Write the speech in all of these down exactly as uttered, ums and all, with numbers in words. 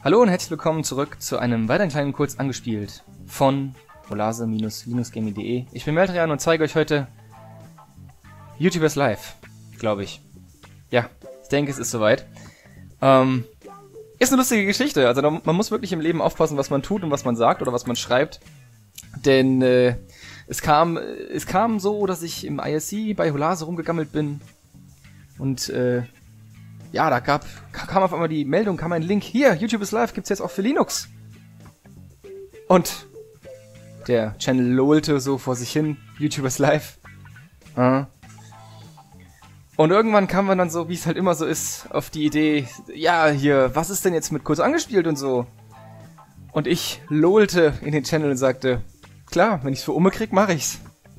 Hallo und herzlich willkommen zurück zu einem weiteren kleinen Kurz angespielt von olase Linux Gaming punkt de. Ich bin Meltrian und zeige euch heute YouTubers Live, glaube ich. Ja, ich denke, es ist soweit. Ähm, ist eine lustige Geschichte. Also man muss wirklich im Leben aufpassen, was man tut und was man sagt oder was man schreibt. Denn äh, es kam es kam so, dass ich im I S C bei Olase rumgegammelt bin und äh, ja, da gab, kam auf einmal die Meldung, kam ein Link, hier, YouTube is live, gibt's jetzt auch für Linux. Und der Channel lohlte so vor sich hin, YouTube is live. Uh. Und irgendwann kam man dann so, wie es halt immer so ist, auf die Idee, ja, hier, was ist denn jetzt mit kurz angespielt und so. Und ich lohlte in den Channel und sagte, klar, wenn ich's für Umme krieg, mach ich's.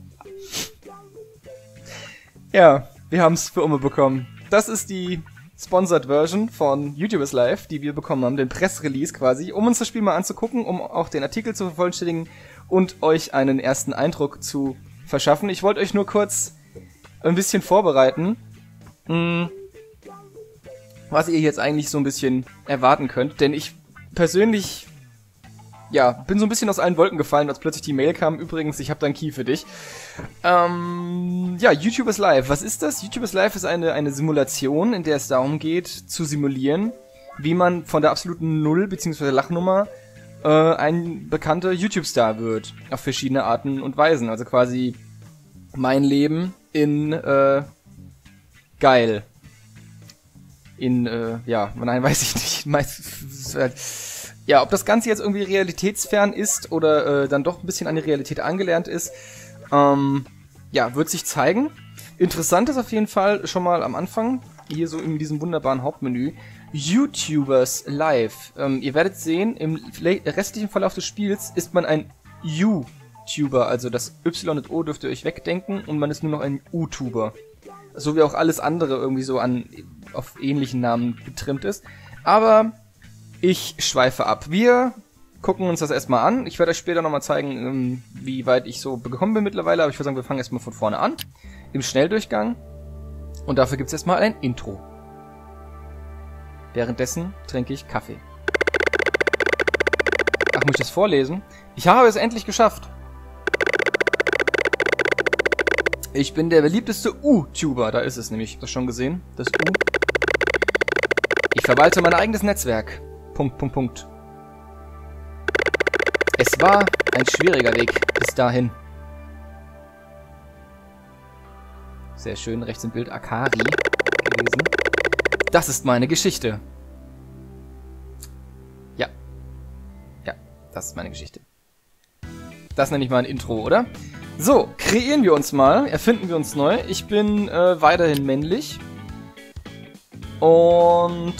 Ja, wir haben's für Umme bekommen. Das ist die Sponsored Version von YouTube is live, die wir bekommen haben, den Pressrelease quasi, um uns das Spiel mal anzugucken, um auch den Artikel zu vervollständigen und euch einen ersten Eindruck zu verschaffen. Ich wollte euch nur kurz ein bisschen vorbereiten, mh, was ihr jetzt eigentlich so ein bisschen erwarten könnt, denn ich persönlich, ja, bin so ein bisschen aus allen Wolken gefallen, als plötzlich die Mail kam. Übrigens, ich habe da einen Key für dich. Ähm, ja, YouTube is live. Was ist das? YouTube is live ist eine, eine Simulation, in der es darum geht, zu simulieren, wie man von der absoluten Null bzw. Lachnummer äh, ein bekannter YouTube-Star wird. Auf verschiedene Arten und Weisen. Also quasi mein Leben in äh, geil. In, äh, ja, nein, weiß ich nicht. Meist, ja, ob das Ganze jetzt irgendwie realitätsfern ist oder äh, dann doch ein bisschen an die Realität angelernt ist, ähm, ja, wird sich zeigen. Interessant ist auf jeden Fall schon mal am Anfang, hier so in diesem wunderbaren Hauptmenü, YouTubers Live. Ähm, ihr werdet sehen, im restlichen Verlauf des Spiels ist man ein YouTuber, also das Y und O dürft ihr euch wegdenken und man ist nur noch ein YouTuber. So wie auch alles andere irgendwie so an auf ähnlichen Namen getrimmt ist. Aber ich schweife ab. Wir gucken uns das erstmal an. Ich werde euch später nochmal zeigen, wie weit ich so gekommen bin mittlerweile. Aber ich würde sagen, wir fangen erstmal von vorne an. Im Schnelldurchgang. Und dafür gibt es erstmal ein Intro. Währenddessen trinke ich Kaffee. Ach, muss ich das vorlesen? Ich habe es endlich geschafft. Ich bin der beliebteste U-Tuber. Da ist es nämlich. Ich habe das schon gesehen. Das U. Ich verwalte mein eigenes Netzwerk. Punkt, Punkt, Punkt. Es war ein schwieriger Weg bis dahin. Sehr schön, rechts im Bild Akari gelesen. Das ist meine Geschichte. Ja. Ja, das ist meine Geschichte. Das nenne ich mal ein Intro, oder? So, kreieren wir uns mal, erfinden wir uns neu. Ich bin äh, weiterhin männlich. Und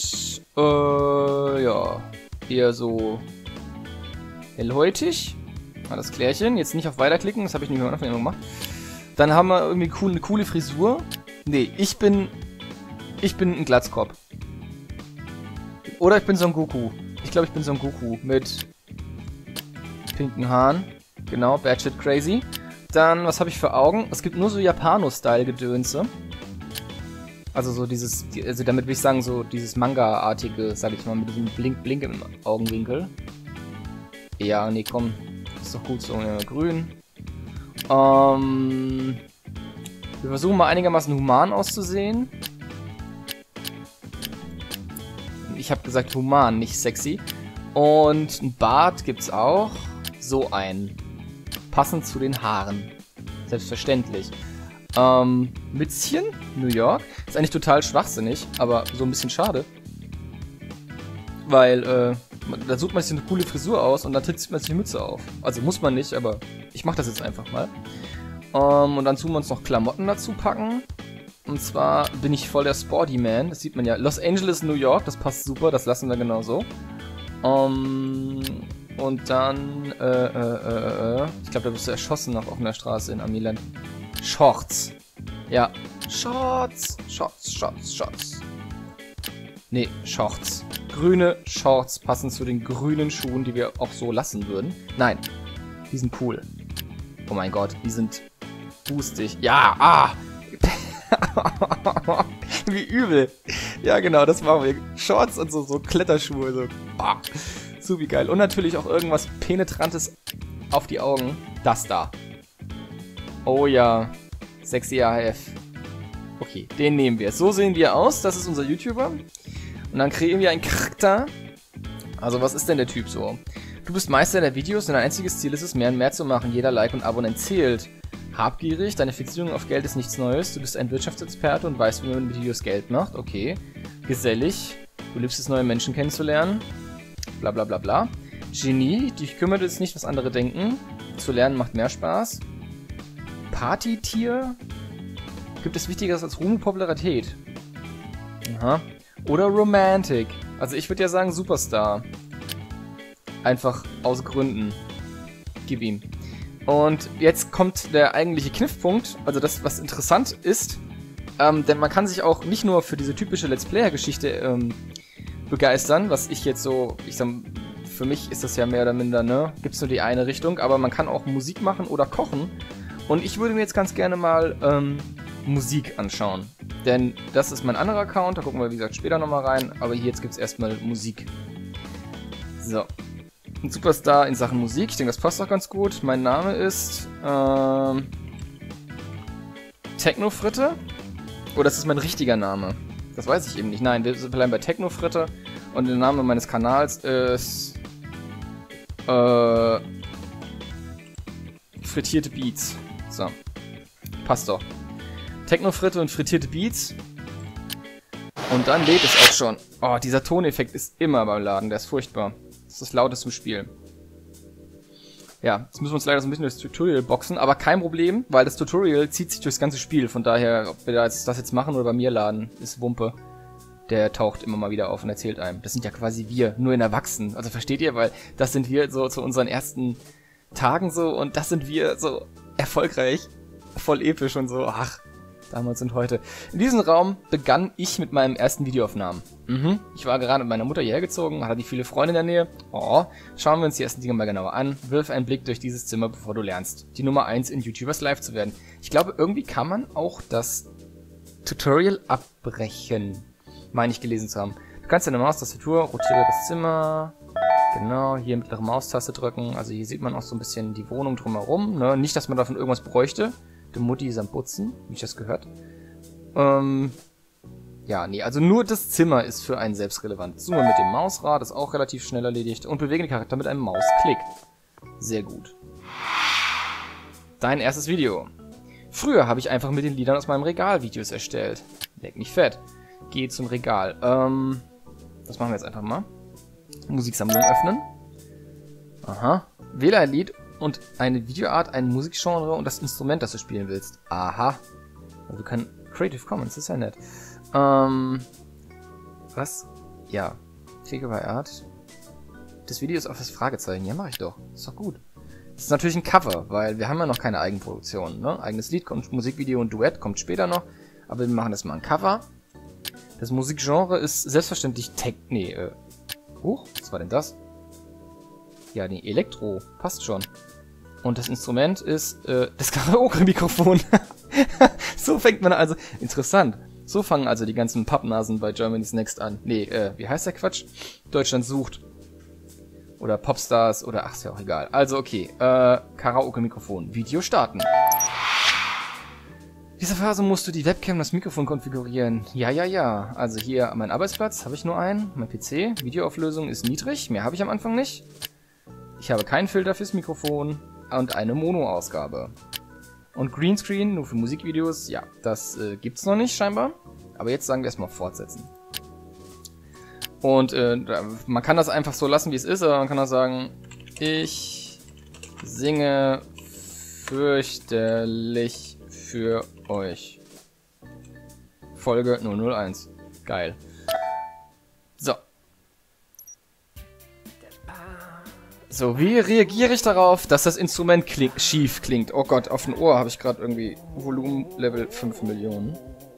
Äh, ja, eher so hellhäutig. Mal das Klärchen. Jetzt nicht auf Weiterklicken, das habe ich nicht mehr am Anfang gemacht. Dann haben wir irgendwie cool, eine coole Frisur. Nee, ich bin, ich bin ein Glatzkopf. Oder ich bin Son Goku. Ich glaube, ich bin Son Goku mit pinken Haaren. Genau, Batshit Crazy. Dann, was habe ich für Augen? Es gibt nur so Japano-Style-Gedönse. Also so dieses, also damit will ich sagen, so dieses Manga-artige, sag ich mal, mit diesem Blink-Blink im Augenwinkel. Ja, nee, komm, ist doch gut so, ja, grün. Ähm, wir versuchen mal einigermaßen human auszusehen. Ich habe gesagt human, nicht sexy. Und ein Bart gibt's auch. So ein. Passend zu den Haaren. Selbstverständlich. Ähm, Mützchen, New York. Ist eigentlich total schwachsinnig, aber so ein bisschen schade. Weil, äh, da sucht man sich eine coole Frisur aus und dann zieht man sich die Mütze auf. Also muss man nicht, aber ich mach das jetzt einfach mal. Ähm, und dann tun wir uns noch Klamotten dazu packen. Und zwar bin ich voll der Sporty Man. Das sieht man ja. Los Angeles, New York, das passt super, das lassen wir genau so. Ähm, und dann, äh, äh, äh, äh, ich glaube, da wirst du erschossen auf offener Straße in Amiland. Shorts. Ja. Shorts. Shorts, Shorts, Shorts. Nee, Shorts. Grüne Shorts passen zu den grünen Schuhen, die wir auch so lassen würden. Nein. Die sind cool. Oh mein Gott, die sind boostig. Ja, ah! Wie übel. Ja, genau, das machen wir. Shorts und so, so Kletterschuhe, so. Ah, so wie geil. Und natürlich auch irgendwas Penetrantes auf die Augen. Das da. Oh ja. Sexy A F. Okay, den nehmen wir. So sehen wir aus. Das ist unser YouTuber. Und dann kreieren wir einen Charakter. Also, was ist denn der Typ so? Du bist Meister der Videos und dein einziges Ziel ist es, mehr und mehr zu machen. Jeder Like und Abonnent zählt. Habgierig, deine Fixierung auf Geld ist nichts Neues. Du bist ein Wirtschaftsexperte und weißt, wie man mit Videos Geld macht. Okay. Gesellig. Du liebst es, neue Menschen kennenzulernen. Bla bla bla bla. Genie. Dich kümmert es nicht, was andere denken. Zu lernen macht mehr Spaß. Partytier. Gibt es Wichtigeres als Ruhm und Popularität? Aha. Oder Romantic. Also ich würde ja sagen Superstar. Einfach aus Gründen. Gib ihm. Und jetzt kommt der eigentliche Kniffpunkt, also das, was interessant ist, ähm, denn man kann sich auch nicht nur für diese typische Let's Player-Geschichte ähm, begeistern, was ich jetzt so, ich sag, für mich ist das ja mehr oder minder, ne, gibt's nur die eine Richtung, aber man kann auch Musik machen oder kochen. Und ich würde mir jetzt ganz gerne mal ähm, Musik anschauen, denn das ist mein anderer Account, da gucken wir wie gesagt später nochmal rein, aber hier jetzt gibt's erstmal Musik. So. Ein Superstar in Sachen Musik. Ich denke, das passt auch ganz gut. Mein Name ist ähm, Technofritte. Oder das ist mein richtiger Name. Das weiß ich eben nicht. Nein, wir bleiben bei Technofritte. Und der Name meines Kanals ist äh, Frittierte Beats. So. Passt doch. Technofritte und frittierte Beats. Und dann lädt es auch schon. Oh, dieser Toneffekt ist immer beim Laden. Der ist furchtbar. Das ist das Lauteste im Spiel. Ja, jetzt müssen wir uns leider so ein bisschen durchs Tutorial boxen, aber kein Problem, weil das Tutorial zieht sich durchs ganze Spiel. Von daher, ob wir das jetzt machen oder bei mir laden, ist Wumpe. Der taucht immer mal wieder auf und erzählt einem. Das sind ja quasi wir, nur in Erwachsenen. Also versteht ihr? Weil das sind wir so zu unseren ersten Tagen so und das sind wir so erfolgreich, voll episch und so, ach, damals und heute. In diesem Raum begann ich mit meinem ersten Videoaufnahmen. Mhm. Ich war gerade mit meiner Mutter hierher gezogen, hatte nicht viele Freunde in der Nähe. Oh, schauen wir uns die ersten Dinge mal genauer an. Wirf einen Blick durch dieses Zimmer, bevor du lernst, die Nummer eins in YouTubers Live zu werden. Ich glaube, irgendwie kann man auch das Tutorial abbrechen, meine ich gelesen zu haben. Du kannst deine Maustastatur, rotiere das Zimmer. Genau, hier mittlere Maustaste drücken. Also hier sieht man auch so ein bisschen die Wohnung drumherum. Ne? Nicht, dass man davon irgendwas bräuchte. Die Mutti ist am Putzen, wie ich das gehört. Ähm, ja, nee, also nur das Zimmer ist für einen selbst relevant. Zoome mit dem Mausrad, ist auch relativ schnell erledigt. Und bewege den Charakter mit einem Mausklick. Sehr gut. Dein erstes Video. Früher habe ich einfach mit den Liedern aus meinem Regal Videos erstellt. Leck mich fett. Geh zum Regal. Ähm, das machen wir jetzt einfach mal. Musiksammlung öffnen. Aha. Wähle ein Lied und eine Videoart, ein Musikgenre und das Instrument, das du spielen willst. Aha. Also du kannst Creative Commons, ist ja nett. Ähm, was? Ja. Klicke bei Art. Das Video ist auf das Fragezeichen. Ja, mache ich doch. Ist doch gut. Das ist natürlich ein Cover, weil wir haben ja noch keine Eigenproduktion. Ne? Eigenes Lied kommt, Musikvideo und Duett kommt später noch. Aber wir machen jetzt mal ein Cover. Das Musikgenre ist selbstverständlich Tech... Nee, äh... Huch, was war denn das? Ja, nee, Elektro. Passt schon. Und das Instrument ist äh, das Karaoke-Mikrofon. So fängt man also... Interessant. So fangen also die ganzen Pappnasen bei Germany's Next an. Nee, äh, wie heißt der Quatsch? Deutschland sucht. Oder Popstars oder... Ach, ist ja auch egal. Also, okay. Äh, Karaoke-Mikrofon. Video starten. In dieser Phase musst du die Webcam und das Mikrofon konfigurieren. Ja, ja, ja. Also hier mein Arbeitsplatz, habe ich nur einen. Mein P C. Videoauflösung ist niedrig. Mehr habe ich am Anfang nicht. Ich habe keinen Filter fürs Mikrofon. Und eine Mono-Ausgabe. Und Greenscreen, nur für Musikvideos. Ja, das äh, gibt's noch nicht scheinbar. Aber jetzt sagen wir erstmal fortsetzen. Und äh, man kann das einfach so lassen, wie es ist. Aber man kann auch sagen, ich singe fürchterlich für euch. Folge null null eins. Geil. So. So, wie reagiere ich darauf, dass das Instrument kling schief klingt? Oh Gott, auf dem Ohr habe ich gerade irgendwie Volumen Level fünf Millionen.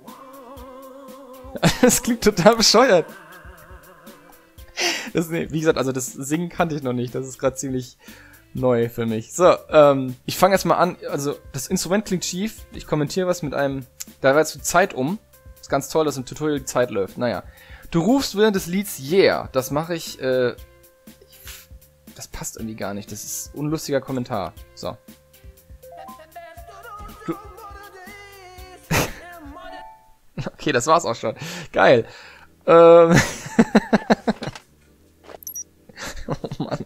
Das klingt total bescheuert. Das, nee, wie gesagt, also das Singen kannte ich noch nicht. Das ist gerade ziemlich neu für mich. So, ähm, ich fange jetzt mal an. Also, das Instrument klingt schief. Ich kommentiere was mit einem... Da war jetzt die Zeit um. Ist ganz toll, dass im Tutorial die Zeit läuft. Naja. Du rufst während des Lieds Yeah. Das mache ich, äh... Das passt irgendwie gar nicht. Das ist ein unlustiger Kommentar. So. Du okay, das war's auch schon. Geil. Ähm... oh Mann.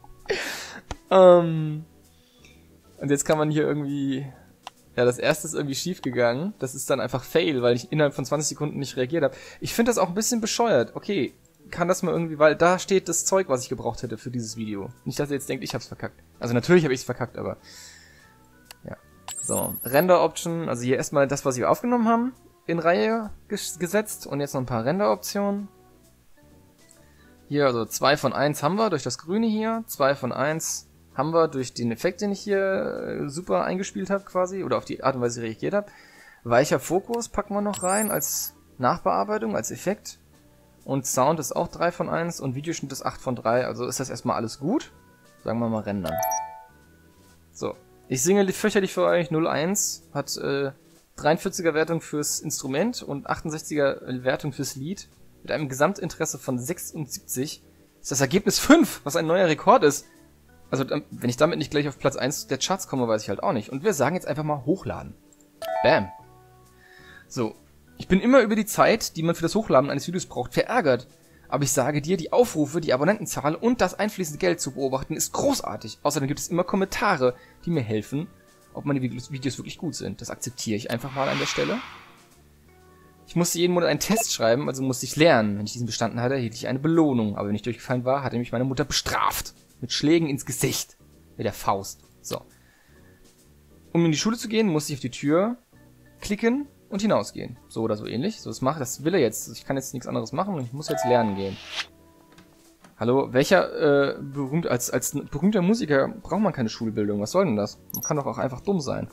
Ähm... Und jetzt kann man hier irgendwie... Ja, das erste ist irgendwie schief gegangen. Das ist dann einfach Fail, weil ich innerhalb von zwanzig Sekunden nicht reagiert habe. Ich finde das auch ein bisschen bescheuert. Okay, kann das mal irgendwie... Weil da steht das Zeug, was ich gebraucht hätte für dieses Video. Nicht, dass ihr jetzt denkt, ich hab's verkackt. Also natürlich habe ich's verkackt, aber... Ja. So, Render-Option. Also hier erstmal das, was wir aufgenommen haben, in Reihe ges gesetzt. Und jetzt noch ein paar Render-Optionen. Hier, also zwei von eins haben wir durch das Grüne hier. zwei von eins... haben wir durch den Effekt, den ich hier äh, super eingespielt habe quasi, oder auf die Art und Weise reagiert habe. Weicher Fokus packen wir noch rein als Nachbearbeitung, als Effekt. Und Sound ist auch drei von eins und Videoschnitt ist acht von drei, also ist das erstmal alles gut. Sagen wir mal rendern. So, ich singe fürchterlich für euch null eins, hat äh, dreiundvierziger Wertung fürs Instrument und achtundsechziger Wertung fürs Lied. Mit einem Gesamtinteresse von sechsundsiebzig ist das Ergebnis fünf, was ein neuer Rekord ist. Also, wenn ich damit nicht gleich auf Platz eins der Charts komme, weiß ich halt auch nicht. Und wir sagen jetzt einfach mal hochladen. Bam. So. Ich bin immer über die Zeit, die man für das Hochladen eines Videos braucht, verärgert. Aber ich sage dir, die Aufrufe, die Abonnentenzahl und das einfließende Geld zu beobachten, ist großartig. Außerdem gibt es immer Kommentare, die mir helfen, ob meine Videos wirklich gut sind. Das akzeptiere ich einfach mal an der Stelle. Ich musste jeden Monat einen Test schreiben, also musste ich lernen. Wenn ich diesen bestanden hatte, erhielt ich eine Belohnung. Aber wenn ich durchgefallen war, hatte mich meine Mutter bestraft. Mit Schlägen ins Gesicht. Mit der Faust. So. Um in die Schule zu gehen, musste ich auf die Tür klicken und hinausgehen. So oder so ähnlich. So, das mache, das will er jetzt. Ich kann jetzt nichts anderes machen und ich muss jetzt lernen gehen. Hallo, welcher, äh, berühmt, als, als berühmter Musiker braucht man keine Schulbildung. Was soll denn das? Man kann doch auch einfach dumm sein.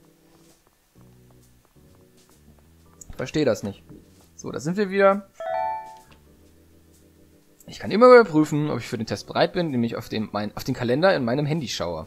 Ich verstehe das nicht. So, da sind wir wieder. Ich kann immer überprüfen, ob ich für den Test bereit bin, indem ich auf den, mein, auf den Kalender in meinem Handy schaue.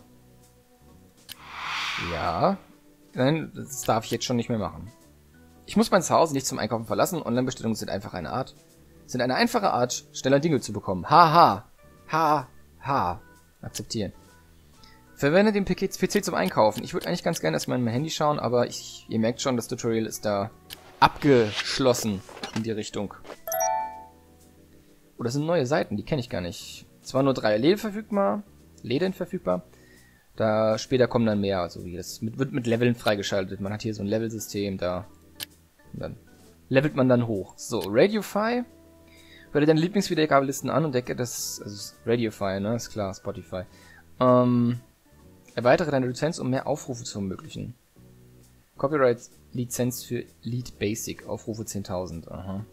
Ja. Nein, das darf ich jetzt schon nicht mehr machen. Ich muss mein Zuhause nicht zum Einkaufen verlassen. Online-Bestellungen sind einfach eine Art, sind eine einfache Art, schneller Dinge zu bekommen. Haha. Ha. Ha. Akzeptieren. Verwende den P C zum Einkaufen. Ich würde eigentlich ganz gerne erstmal in mein Handy schauen, aber ich, ihr merkt schon, das Tutorial ist da abgeschlossen in die Richtung. Oh, das sind neue Seiten, die kenne ich gar nicht. Zwar nur drei Läden verfügbar, Läden verfügbar. Da später kommen dann mehr, also wie das mit, wird mit Leveln freigeschaltet. Man hat hier so ein Levelsystem, da und dann levelt man dann hoch. So, Radiofy. Hör dir deine Lieblingswiedergabelisten an und decke das, also Radiofy, ne, ist klar, Spotify. Ähm, erweitere deine Lizenz, um mehr Aufrufe zu ermöglichen. Copyright-Lizenz für Lead Basic, Aufrufe zehntausend, aha.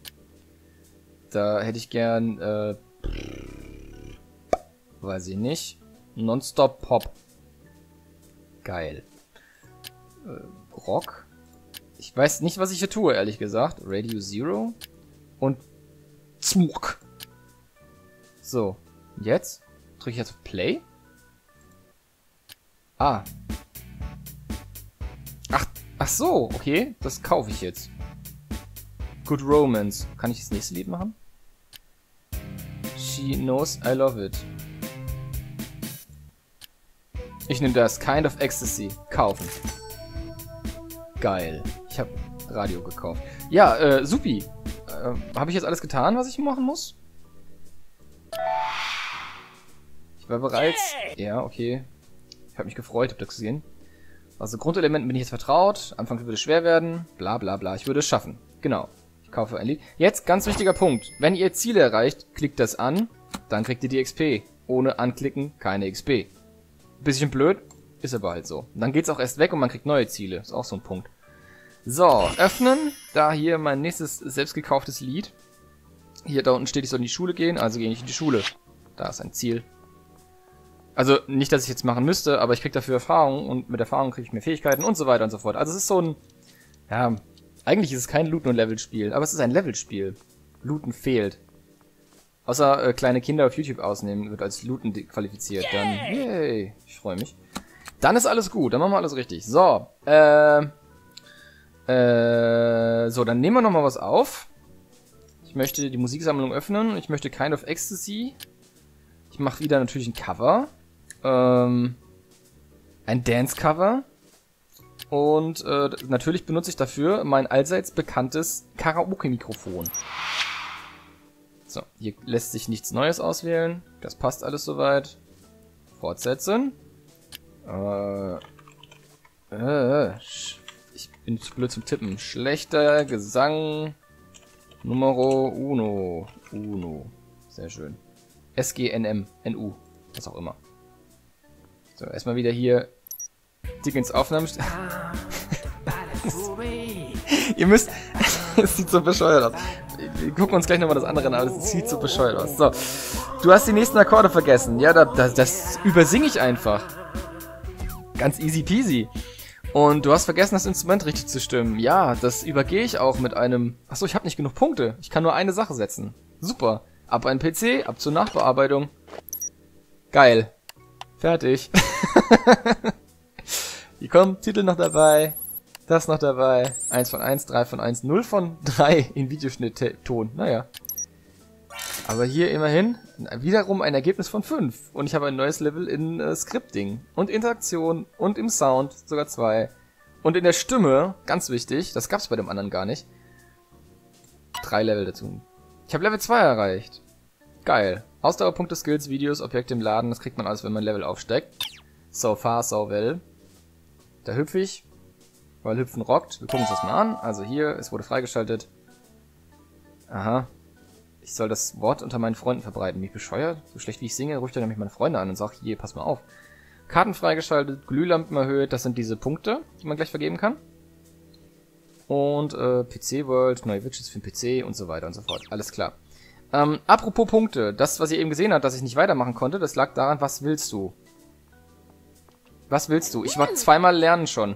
Da hätte ich gern, äh, weiß ich nicht, Nonstop Pop. Geil. Äh, Rock. Ich weiß nicht, was ich hier tue, ehrlich gesagt. Radio Zero. Und Smuk. So. Jetzt? Drücke ich jetzt auf Play? Ah. Ach, ach so, okay. Das kaufe ich jetzt. Good Romance. Kann ich das nächste Lied machen? She knows I love it. Ich nehme das. Kind of Ecstasy. Kaufen. Geil. Ich habe Radio gekauft. Ja, äh, supi. Äh, habe ich jetzt alles getan, was ich machen muss? Ich war bereits... Ja, okay. Ich habe mich gefreut, habt ihr das gesehen? Also Grundelementen bin ich jetzt vertraut. Anfangs würde es schwer werden. Bla bla bla. Ich würde es schaffen. Genau. Ich kaufe ein Lied. Jetzt, ganz wichtiger Punkt. Wenn ihr Ziele erreicht, klickt das an. Dann kriegt ihr die X P. Ohne anklicken, keine X P. Bisschen blöd, ist aber halt so. Und dann geht's auch erst weg und man kriegt neue Ziele. Ist auch so ein Punkt. So, öffnen. Da hier mein nächstes selbst gekauftes Lied. Hier da unten steht, ich soll in die Schule gehen, also gehe ich in die Schule. Da ist ein Ziel. Also nicht, dass ich jetzt machen müsste, aber ich krieg dafür Erfahrung und mit Erfahrung kriege ich mehr Fähigkeiten und so weiter und so fort. Also es ist so ein, ja, eigentlich ist es kein Looten- und Levelspiel, aber es ist ein Levelspiel. Looten fehlt. Außer äh, kleine Kinder auf YouTube ausnehmen, wird als Looten qualifiziert. Dann, yay, ich freue mich. Dann ist alles gut, dann machen wir alles richtig. So, äh, äh, so, dann nehmen wir nochmal was auf. Ich möchte die Musiksammlung öffnen. Ich möchte Kind of Ecstasy. Ich mache wieder natürlich ein Cover. Ähm, ein Dance-Cover. Und äh, natürlich benutze ich dafür mein allseits bekanntes Karaoke-Mikrofon. So, hier lässt sich nichts Neues auswählen. Das passt alles soweit. Fortsetzen. Äh, äh, ich bin zu blöd zum Tippen. Schlechter Gesang Numero uno. Uno. Sehr schön. S G N M. N U. Was auch immer. So, erstmal wieder hier dick ins Aufnahmen. Ihr müsst... Es sieht so bescheuert aus. Wir gucken uns gleich nochmal das andere an, aber es sieht so bescheuert aus. So. Du hast die nächsten Akkorde vergessen. Ja, da, da, das übersinge ich einfach. Ganz easy peasy. Und du hast vergessen, das Instrument richtig zu stimmen. Ja, das übergehe ich auch mit einem... Achso, ich habe nicht genug Punkte. Ich kann nur eine Sache setzen. Super. Ab ein P C, ab zur Nachbearbeitung. Geil. Fertig. Hier kommt Titel noch dabei. Das noch dabei. eins von eins, drei von eins, null von drei in Videoschnitt-Ton. Naja. Aber hier immerhin wiederum ein Ergebnis von fünf. Und ich habe ein neues Level in äh, Scripting. Und Interaktion. Und im Sound. Sogar zwei. Und in der Stimme. Ganz wichtig. Das gab's bei dem anderen gar nicht. Drei Level dazu. Ich habe Level zwei erreicht. Geil. Ausdauerpunkte, Skills, Videos, Objekte im Laden. Das kriegt man alles, wenn man Level aufsteigt. So far, so well. Da hüpfe ich. Weil Hüpfen rockt. Wir gucken uns das mal an. Also hier, es wurde freigeschaltet. Aha. Ich soll das Wort unter meinen Freunden verbreiten. Mich bescheuert? So schlecht wie ich singe, rufe ich dann nämlich meine Freunde an und sage, hier, pass mal auf. Karten freigeschaltet, Glühlampen erhöht, das sind diese Punkte, die man gleich vergeben kann. Und äh, P C World, neue Widgets für den P C und so weiter und so fort. Alles klar. Ähm, apropos Punkte. Das, was ihr eben gesehen habt, dass ich nicht weitermachen konnte, das lag daran, was willst du? Was willst du? Ich war zweimal lernen schon.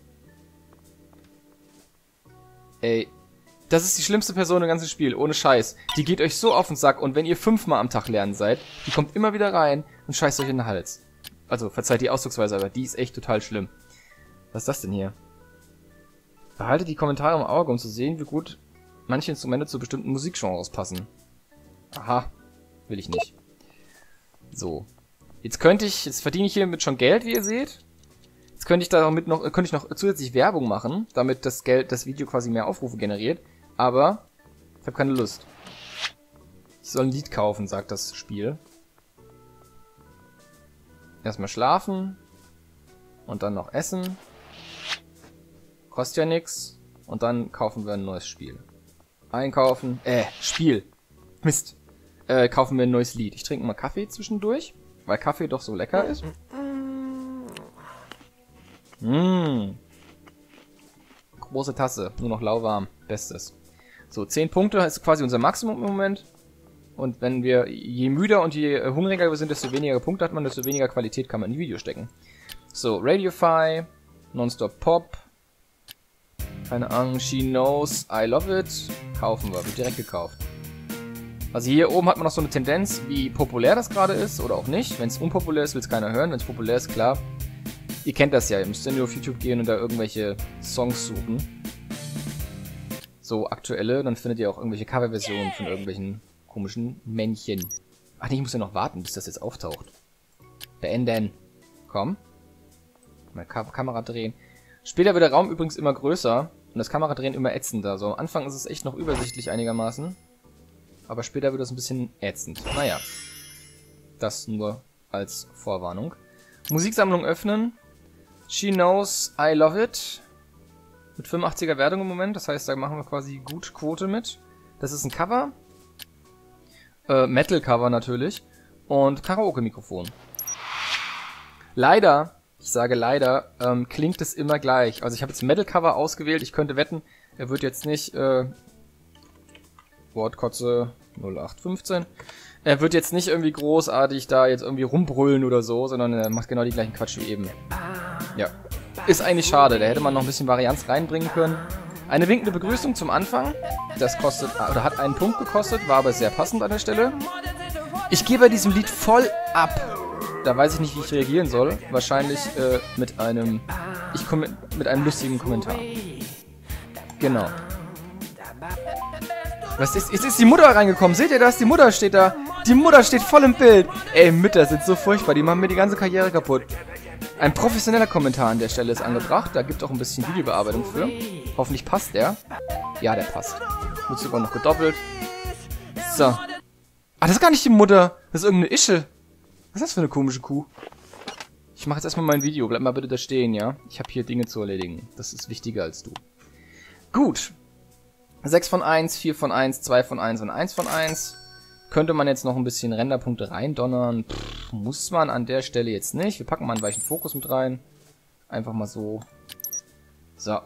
Ey, das ist die schlimmste Person im ganzen Spiel, ohne Scheiß. Die geht euch so auf den Sack und wenn ihr fünfmal am Tag lernen seid, die kommt immer wieder rein und scheißt euch in den Hals. Also, verzeiht die Ausdrucksweise, aber die ist echt total schlimm. Was ist das denn hier? Behalte die Kommentare im Auge, um zu sehen, wie gut manche Instrumente zu bestimmten Musikgenres passen. Aha, will ich nicht. So. Jetzt könnte ich, jetzt verdiene ich hiermit schon Geld, wie ihr seht. Jetzt könnte ich da mit noch, könnte ich noch zusätzlich Werbung machen, damit das Geld, das Video quasi mehr Aufrufe generiert. Aber ich habe keine Lust. Ich soll ein Lied kaufen, sagt das Spiel. Erstmal schlafen. Und dann noch essen. Kostet ja nix. Und dann kaufen wir ein neues Spiel. Einkaufen. Äh, Spiel. Mist. Äh, kaufen wir ein neues Lied. Ich trinke mal Kaffee zwischendurch, weil Kaffee doch so lecker ist. Mmh. Große Tasse. Nur noch lauwarm. Bestes. So, zehn Punkte ist quasi unser Maximum im Moment. Und wenn wir, je müder und je hungriger wir sind, desto weniger Punkte hat man, desto weniger Qualität kann man in die Video stecken. So, Radiofy, Nonstop Pop, keine Ahnung, She Knows, I Love It, kaufen wir, wird direkt gekauft. Also hier oben hat man noch so eine Tendenz, wie populär das gerade ist oder auch nicht. Wenn es unpopulär ist, will es keiner hören, wenn es populär ist, klar. Ihr kennt das ja, ihr müsst nur auf YouTube gehen und da irgendwelche Songs suchen. So aktuelle, dann findet ihr auch irgendwelche Coverversionen von irgendwelchen komischen Männchen. Ach nee, ich muss ja noch warten, bis das jetzt auftaucht. Beenden. Komm. Mal Kam Kamera drehen. Später wird der Raum übrigens immer größer und das Kameradrehen immer ätzender. So, am Anfang ist es echt noch übersichtlich einigermaßen. Aber später wird es ein bisschen ätzend. Naja. Das nur als Vorwarnung. Musiksammlung öffnen. She Knows, I Love It. Mit fünfundachtziger Wertung im Moment. Das heißt, da machen wir quasi gut Quote mit. Das ist ein Cover. Äh, Metal-Cover natürlich. Und Karaoke-Mikrofon. Leider, ich sage leider, ähm, klingt es immer gleich. Also ich habe jetzt Metal-Cover ausgewählt. Ich könnte wetten, er wird jetzt nicht... Äh, Wortkotze null acht fünfzehn. Er wird jetzt nicht irgendwie großartig da jetzt irgendwie rumbrüllen oder so, sondern er macht genau die gleichen Quatsch wie eben. Ja. Ist eigentlich schade, da hätte man noch ein bisschen Varianz reinbringen können. Eine winkende Begrüßung zum Anfang. Das kostet, oder hat einen Punkt gekostet, war aber sehr passend an der Stelle. Ich gehe bei diesem Lied voll ab. Da weiß ich nicht, wie ich reagieren soll. Wahrscheinlich äh, mit einem, ich komme mit einem lustigen Kommentar. Genau. Was ist? Jetzt ist die Mutter reingekommen. Seht ihr das? Die Mutter steht da. Die Mutter steht voll im Bild. Ey, Mütter sind so furchtbar. Die machen mir die ganze Karriere kaputt. Ein professioneller Kommentar an der Stelle ist angebracht. Da gibt auch ein bisschen Videobearbeitung für. Hoffentlich passt der. Ja, der passt. Wird sogar noch gedoppelt. So. Ah, das ist gar nicht die Mutter. Das ist irgendeine Ische. Was ist das für eine komische Kuh? Ich mache jetzt erstmal mein Video. Bleib mal bitte da stehen, ja? Ich habe hier Dinge zu erledigen. Das ist wichtiger als du. Gut. sechs von eins, vier von eins, zwei von eins und eins von eins. Könnte man jetzt noch ein bisschen Renderpunkte reindonnern. Pff, muss man an der Stelle jetzt nicht. Wir packen mal einen weichen Fokus mit rein. Einfach mal so. So.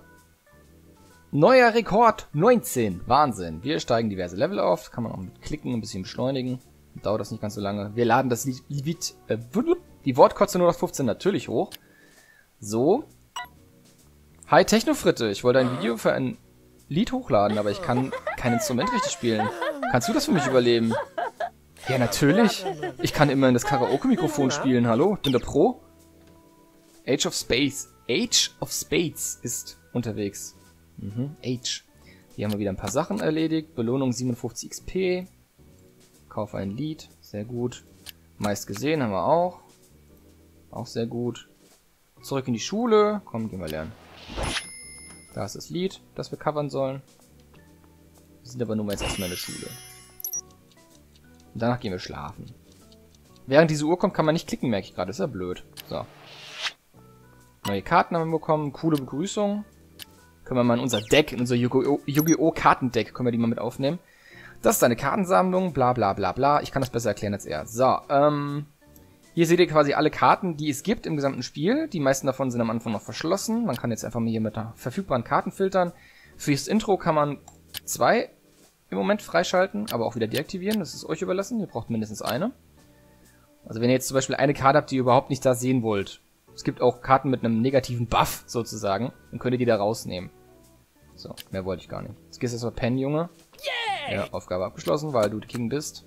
Neuer Rekord, neunzehn. Wahnsinn. Wir steigen diverse Level auf. Kann man auch mit klicken, ein bisschen beschleunigen. Dauert das nicht ganz so lange. Wir laden das Lied, äh, die Wortkotze nur auf fünfzehn natürlich hoch. So. Hi Technofritte. Ich wollte ein Video für ein Lied hochladen, aber ich kann kein Instrument richtig spielen. Kannst du das für mich überleben? Ja, natürlich. Ich kann immerhin das Karaoke-Mikrofon spielen. Hallo? Bin der Pro? Age of Space. Age of Spades ist unterwegs. Mhm, Age. Hier haben wir wieder ein paar Sachen erledigt. Belohnung siebenundfünfzig X P. Kauf ein Lied. Sehr gut. Meist gesehen haben wir auch. Auch sehr gut. Zurück in die Schule. Komm, gehen wir lernen. Da ist das Lied, das wir covern sollen. Wir sind aber nur mal jetzt erstmal in der Schule. Und danach gehen wir schlafen. Während diese Uhr kommt, kann man nicht klicken, merke ich gerade. Das ist ja blöd. So. Neue Karten haben wir bekommen. Coole Begrüßung. Können wir mal in unser Deck, in unser Yu-Gi-Oh! Kartendeck, können wir die mal mit aufnehmen. Das ist eine Kartensammlung. Bla bla bla bla. Ich kann das besser erklären als er. So, ähm... hier seht ihr quasi alle Karten, die es gibt im gesamten Spiel. Die meisten davon sind am Anfang noch verschlossen. Man kann jetzt einfach mal hier mit verfügbaren Karten filtern. Fürs Intro kann man zwei im Moment freischalten, aber auch wieder deaktivieren. Das ist euch überlassen. Ihr braucht mindestens eine. Also wenn ihr jetzt zum Beispiel eine Karte habt, die ihr überhaupt nicht da sehen wollt. Es gibt auch Karten mit einem negativen Buff sozusagen. Dann könnt ihr die da rausnehmen. So, mehr wollte ich gar nicht. Jetzt gehst du erstmal pennen, Junge. Ja, Aufgabe abgeschlossen, weil du der King bist.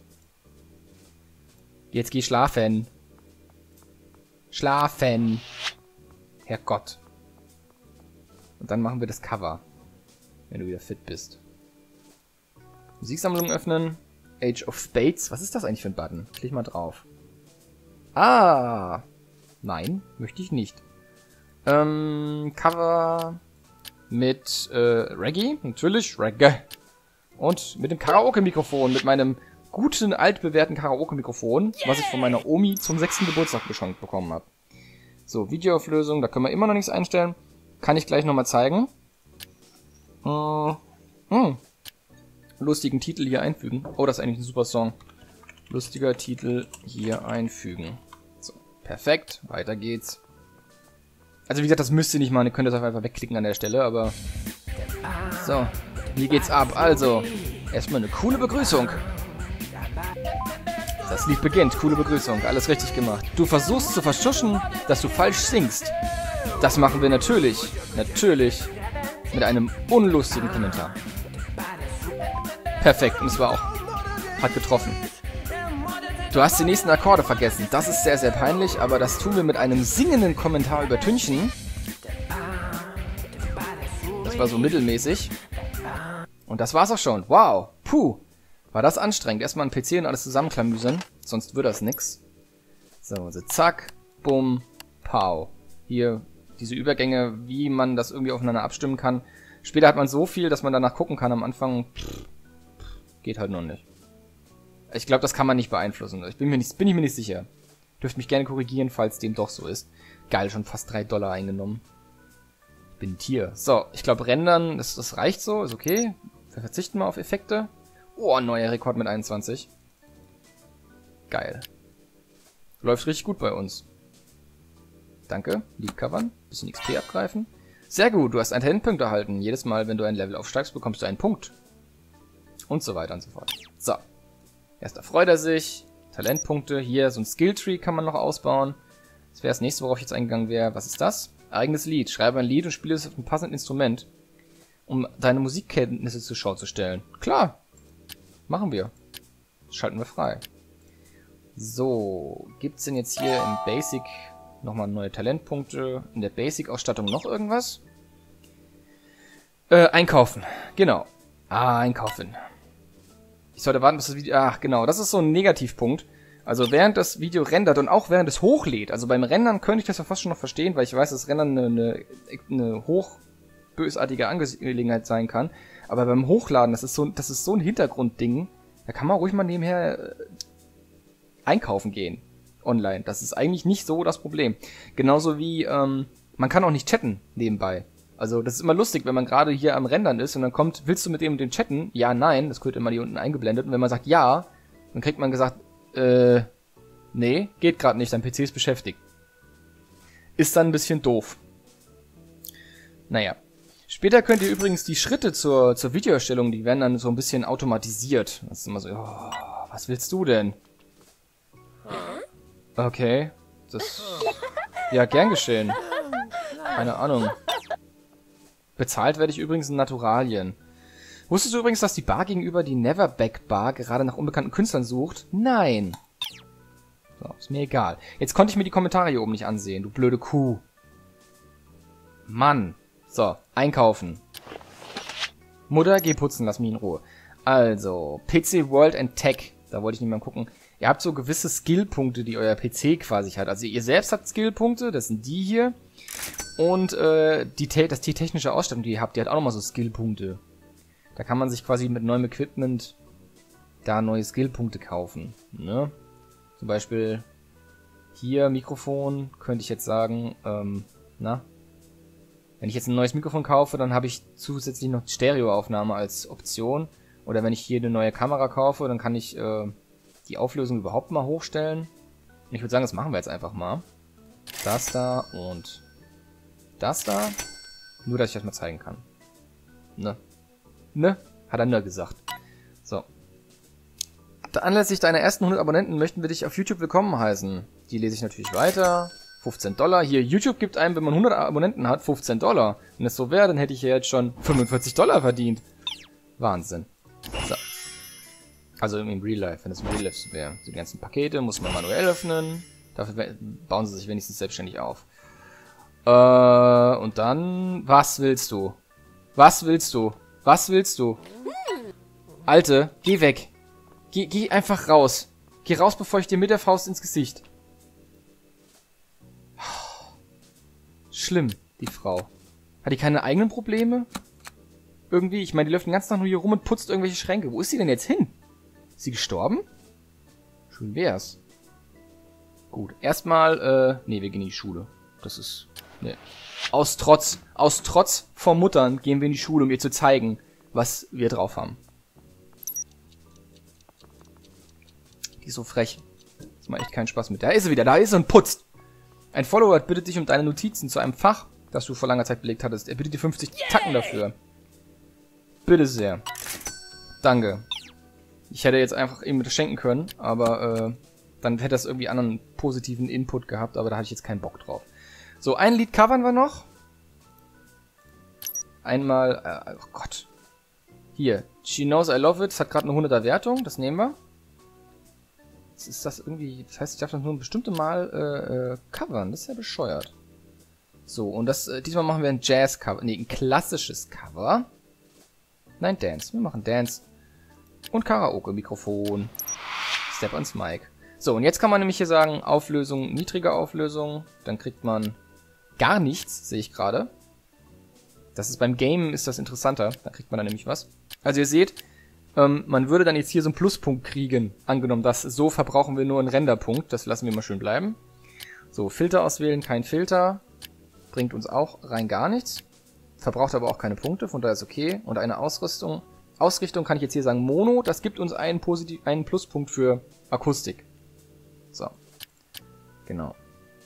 Jetzt geh schlafen. Schlafen. Herrgott. Und dann machen wir das Cover. Wenn du wieder fit bist. Musiksammlung öffnen. Age of Spades. Was ist das eigentlich für ein Button? Klick mal drauf. Ah. Nein, möchte ich nicht. Ähm, Cover mit äh, Reggae. Natürlich, Reggae. Und mit dem Karaoke-Mikrofon. Mit meinem guten, altbewährten Karaoke-Mikrofon, yeah, was ich von meiner Omi zum sechsten Geburtstag geschenkt bekommen habe. So, Videoauflösung, da können wir immer noch nichts einstellen. Kann ich gleich nochmal zeigen. Hm. Hm. Lustigen Titel hier einfügen. Oh, das ist eigentlich ein super Song. Lustiger Titel hier einfügen. So, perfekt. Weiter geht's. Also wie gesagt, das müsst ihr nicht machen. Ihr könnt das einfach wegklicken an der Stelle, aber... So, hier geht's ab. Also, erstmal eine coole Begrüßung. Das Lied beginnt. Coole Begrüßung. Alles richtig gemacht. Du versuchst zu verschuschen, dass du falsch singst. Das machen wir natürlich. Natürlich. Mit einem unlustigen Kommentar. Perfekt. Und es war auch... Hat getroffen. Du hast die nächsten Akkorde vergessen. Das ist sehr, sehr peinlich, aber das tun wir mit einem singenden Kommentar übertünchen. Das war so mittelmäßig. Und das war's auch schon. Wow. Puh. War das anstrengend. Erstmal ein P C und alles zusammenklamüsern. Sonst wird das nix. So, also zack, bumm, pow. Hier diese Übergänge, wie man das irgendwie aufeinander abstimmen kann. Später hat man so viel, dass man danach gucken kann. Am Anfang pff, geht halt noch nicht. Ich glaube, das kann man nicht beeinflussen. Ich bin mir nicht, bin ich mir nicht sicher. Dürft mich gerne korrigieren, falls dem doch so ist. Geil, schon fast drei Dollar eingenommen. Ich bin ein Tier. So, ich glaube, rendern, das, das reicht so, ist okay. Wir verzichten mal auf Effekte. Oh, neuer Rekord mit einundzwanzig. Geil. Läuft richtig gut bei uns. Danke. Lied covern. Bisschen X P abgreifen. Sehr gut, du hast einen Talentpunkt erhalten. Jedes Mal, wenn du ein Level aufsteigst, bekommst du einen Punkt. Und so weiter und so fort. So. Erst erfreut er sich. Talentpunkte. Hier, so ein Skilltree kann man noch ausbauen. Das wäre das nächste, worauf ich jetzt eingegangen wäre. Was ist das? Eigenes Lied. Schreibe ein Lied und spiele es auf einem passenden Instrument, um deine Musikkenntnisse zur Schau zu stellen. Klar. Machen wir. Das schalten wir frei. So. Gibt's denn jetzt hier im Basic nochmal neue Talentpunkte? In der Basic-Ausstattung noch irgendwas? Äh, einkaufen. Genau. Ah, einkaufen. Ich sollte warten, bis das Video... Ach, genau. Das ist so ein Negativpunkt. Also während das Video rendert und auch während es hochlädt. Also beim Rendern könnte ich das ja fast schon noch verstehen, weil ich weiß, dass Rendern eine, eine, eine hochbösartige Angelegenheit sein kann. Aber beim Hochladen, das ist so, das ist so ein Hintergrundding. Da kann man ruhig mal nebenher äh, einkaufen gehen. Online. Das ist eigentlich nicht so das Problem. Genauso wie, ähm, man kann auch nicht chatten nebenbei. Also das ist immer lustig, wenn man gerade hier am Rendern ist und dann kommt, willst du mit dem den chatten? Ja, nein, das wird immer hier unten eingeblendet. Und wenn man sagt ja, dann kriegt man gesagt, äh, nee, geht gerade nicht, dein P C ist beschäftigt. Ist dann ein bisschen doof. Naja. Später könnt ihr übrigens die Schritte zur, zur Videoerstellung, die werden dann so ein bisschen automatisiert. Das ist immer so, oh, was willst du denn? Okay, das... Ja, gern geschehen. Keine Ahnung. Bezahlt werde ich übrigens in Naturalien. Wusstest du übrigens, dass die Bar gegenüber die Neverback Bar gerade nach unbekannten Künstlern sucht? Nein. So, ist mir egal. Jetzt konnte ich mir die Kommentare hier oben nicht ansehen, du blöde Kuh. Mann. So, einkaufen. Mutter, geh putzen, lass mich in Ruhe. Also, P C World and Tech. Da wollte ich nicht mal gucken. Ihr habt so gewisse Skillpunkte, die euer P C quasi hat. Also ihr selbst habt Skillpunkte, das sind die hier. Und äh, die, das die technische Ausstattung, die ihr habt, die hat auch nochmal so Skillpunkte. Da kann man sich quasi mit neuem Equipment da neue Skillpunkte kaufen. Ne? Zum Beispiel hier Mikrofon, könnte ich jetzt sagen, ähm, na? Wenn ich jetzt ein neues Mikrofon kaufe, dann habe ich zusätzlich noch Stereoaufnahme als Option. Oder wenn ich hier eine neue Kamera kaufe, dann kann ich äh, die Auflösung überhaupt mal hochstellen. Und ich würde sagen, das machen wir jetzt einfach mal. Das da und das da. Nur, dass ich das mal zeigen kann. Ne? Ne? Hat er nur gesagt. So. Anlässlich deiner ersten hundert Abonnenten möchten wir dich auf YouTube willkommen heißen. Die lese ich natürlich weiter. fünfzehn Dollar. Hier, YouTube gibt einem, wenn man hundert Abonnenten hat, fünfzehn Dollar. Wenn es so wäre, dann hätte ich ja jetzt schon fünfundvierzig Dollar verdient. Wahnsinn. So. Also im Real Life, wenn es im Real Life so wäre. Die ganzen Pakete muss man manuell öffnen. Dafür bauen sie sich wenigstens selbstständig auf. Äh, und dann... Was willst du? Was willst du? Was willst du? Alte, geh weg. Geh, geh einfach raus. Geh raus, bevor ich dir mit der Faust ins Gesicht... Schlimm, die Frau. Hat die keine eigenen Probleme? Irgendwie, ich meine, die läuft den ganzen Tag nur hier rum und putzt irgendwelche Schränke. Wo ist sie denn jetzt hin? Ist sie gestorben? Schön wär's. Gut, erstmal, äh, nee, wir gehen in die Schule. Das ist, ne. Aus Trotz, aus Trotz vor Muttern gehen wir in die Schule, um ihr zu zeigen, was wir drauf haben. Die ist so frech. Das macht echt keinen Spaß mit. Da ist sie wieder, da ist sie und putzt. Ein Follower bittet dich um deine Notizen zu einem Fach, das du vor langer Zeit belegt hattest. Er bittet dir fünfzig Tacken dafür. Bitte sehr. Danke. Ich hätte jetzt einfach ihm das schenken können, aber äh, dann hätte das irgendwie anderen positiven Input gehabt, aber da hatte ich jetzt keinen Bock drauf. So, ein Lied covern wir noch. Einmal, äh, oh Gott. Hier, She Knows I Love It, das hat gerade eine hunderter Wertung, das nehmen wir. Jetzt ist das irgendwie, das heißt, ich darf das nur ein bestimmtes Mal äh, äh, covern, das ist ja bescheuert. So, und das, äh, diesmal machen wir ein Jazz-Cover, nee, ein klassisches Cover. Nein, Dance, wir machen Dance. Und Karaoke-Mikrofon. Step ans Mic. So, und jetzt kann man nämlich hier sagen, Auflösung, niedrige Auflösung, dann kriegt man gar nichts, sehe ich gerade. Das ist beim Game ist das interessanter, da kriegt man dann nämlich was. Also ihr seht, ähm, man würde dann jetzt hier so einen Pluspunkt kriegen, angenommen das. So verbrauchen wir nur einen Renderpunkt, das lassen wir mal schön bleiben. So, Filter auswählen, kein Filter, bringt uns auch rein gar nichts. Verbraucht aber auch keine Punkte, von daher ist okay. Und eine Ausrüstung, Ausrichtung kann ich jetzt hier sagen Mono, das gibt uns einen, Positiv einen Pluspunkt für Akustik. So, genau.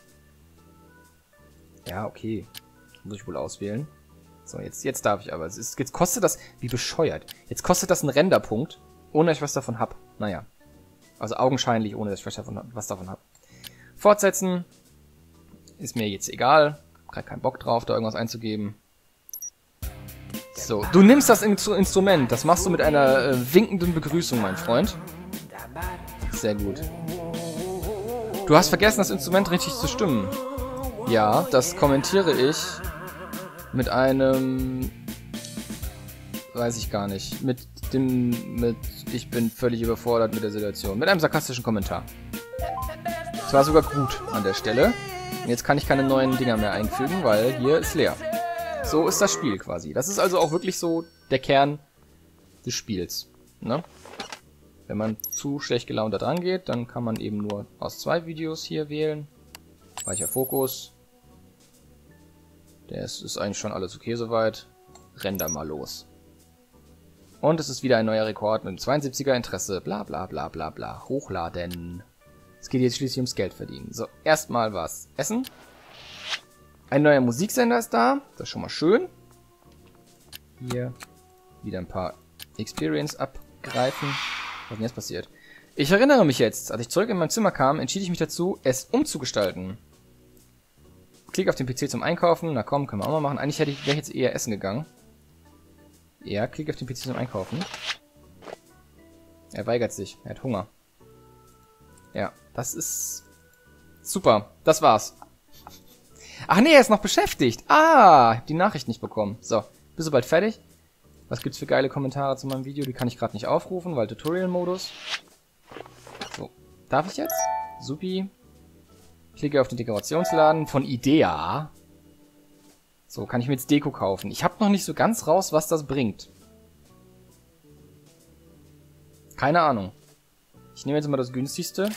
Ja, okay, muss ich wohl auswählen. So, jetzt, jetzt darf ich aber. Es ist, jetzt kostet das, wie bescheuert. Jetzt kostet das einen Renderpunkt, ohne dass ich was davon hab. Naja. Also augenscheinlich, ohne dass ich was davon, was davon hab. Fortsetzen. Ist mir jetzt egal. Hab keinen Bock drauf, da irgendwas einzugeben. So, du nimmst das Instrument. Das machst du mit einer äh, winkenden Begrüßung, mein Freund. Sehr gut. Du hast vergessen, das Instrument richtig zu stimmen. Ja, das kommentiere ich mit einem... Weiß ich gar nicht. Mit dem, mit, ich bin völlig überfordert mit der Situation. Mit einem sarkastischen Kommentar. Es war sogar gut an der Stelle. Und jetzt kann ich keine neuen Dinger mehr einfügen, weil hier ist leer. So ist das Spiel quasi. Das ist also auch wirklich so der Kern des Spiels. Ne? Wenn man zu schlecht gelaunt da dran geht, dann kann man eben nur aus zwei Videos hier wählen. Weicher Fokus. Der ist, ist eigentlich schon alles okay soweit. Renn da mal los. Und es ist wieder ein neuer Rekord mit zweiundsiebziger Interesse. Bla bla bla bla bla. Hochladen. Es geht jetzt schließlich ums Geld verdienen. So, erstmal was essen. Ein neuer Musiksender ist da. Das ist schon mal schön. Hier wieder ein paar Experience abgreifen. Was ist denn jetzt passiert? Ich erinnere mich jetzt, als ich zurück in mein Zimmer kam, entschied ich mich dazu, es umzugestalten. Klick auf den P C zum Einkaufen. Na komm, können wir auch mal machen. Eigentlich hätte ich, wäre ich jetzt eher essen gegangen. Ja, klick auf den P C zum Einkaufen. Er weigert sich. Er hat Hunger. Ja, das ist super. Das war's. Ach nee, er ist noch beschäftigt. Ah, ich hab die Nachricht nicht bekommen. So, bist du bald fertig? Was gibt's für geile Kommentare zu meinem Video? Die kann ich gerade nicht aufrufen, weil Tutorial-Modus. So, darf ich jetzt? Supi. Klicke auf den Dekorationsladen von Idea. So, kann ich mir jetzt Deko kaufen. Ich habe noch nicht so ganz raus, was das bringt. Keine Ahnung. Ich nehme jetzt mal das günstigste.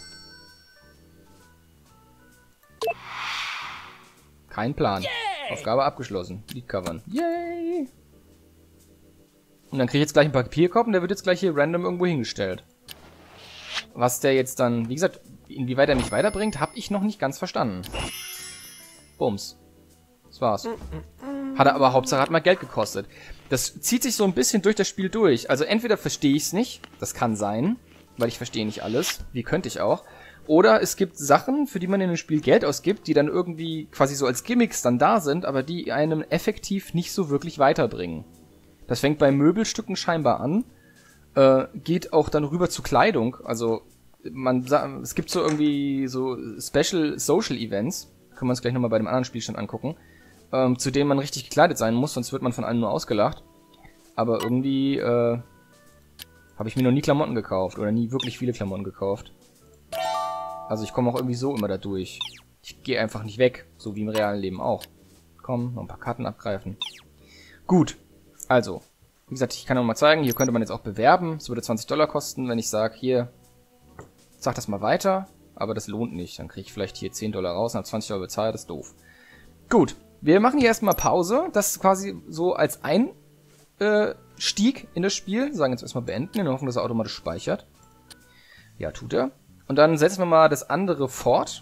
Kein Plan. Yay! Aufgabe abgeschlossen. Lied covern. Yay! Und dann kriege ich jetzt gleich einen Papierkorb und der wird jetzt gleich hier random irgendwo hingestellt. Was der jetzt dann, wie gesagt, inwieweit er mich weiterbringt, habe ich noch nicht ganz verstanden. Bums. Das war's. Hat er aber Hauptsache hat mal Geld gekostet. Das zieht sich so ein bisschen durch das Spiel durch. Also entweder verstehe ich es nicht, das kann sein, weil ich verstehe nicht alles, wie könnte ich auch. Oder es gibt Sachen, für die man in dem Spiel Geld ausgibt, die dann irgendwie quasi so als Gimmicks dann da sind, aber die einem effektiv nicht so wirklich weiterbringen. Das fängt bei Möbelstücken scheinbar an, äh, geht auch dann rüber zu Kleidung. Also man, es gibt so irgendwie so Special Social Events, können wir uns gleich nochmal bei dem anderen Spielstand angucken, ähm, zu denen man richtig gekleidet sein muss, sonst wird man von allen nur ausgelacht. Aber irgendwie äh, habe ich mir noch nie Klamotten gekauft oder nie wirklich viele Klamotten gekauft. Also ich komme auch irgendwie so immer da durch. Ich gehe einfach nicht weg, so wie im realen Leben auch. Komm, noch ein paar Karten abgreifen. Gut, also, wie gesagt, ich kann noch mal zeigen, hier könnte man jetzt auch bewerben. Es würde zwanzig Dollar kosten, wenn ich sage, hier, sag das mal weiter. Aber das lohnt nicht, dann kriege ich vielleicht hier zehn Dollar raus und habe zwanzig Dollar bezahlt, das ist doof. Gut, wir machen hier erstmal Pause. Das ist quasi so als Einstieg in das Spiel. Sagen jetzt erstmal beenden, in der Hoffnung, dass er automatisch speichert. Ja, tut er. Und dann setzen wir mal das andere fort.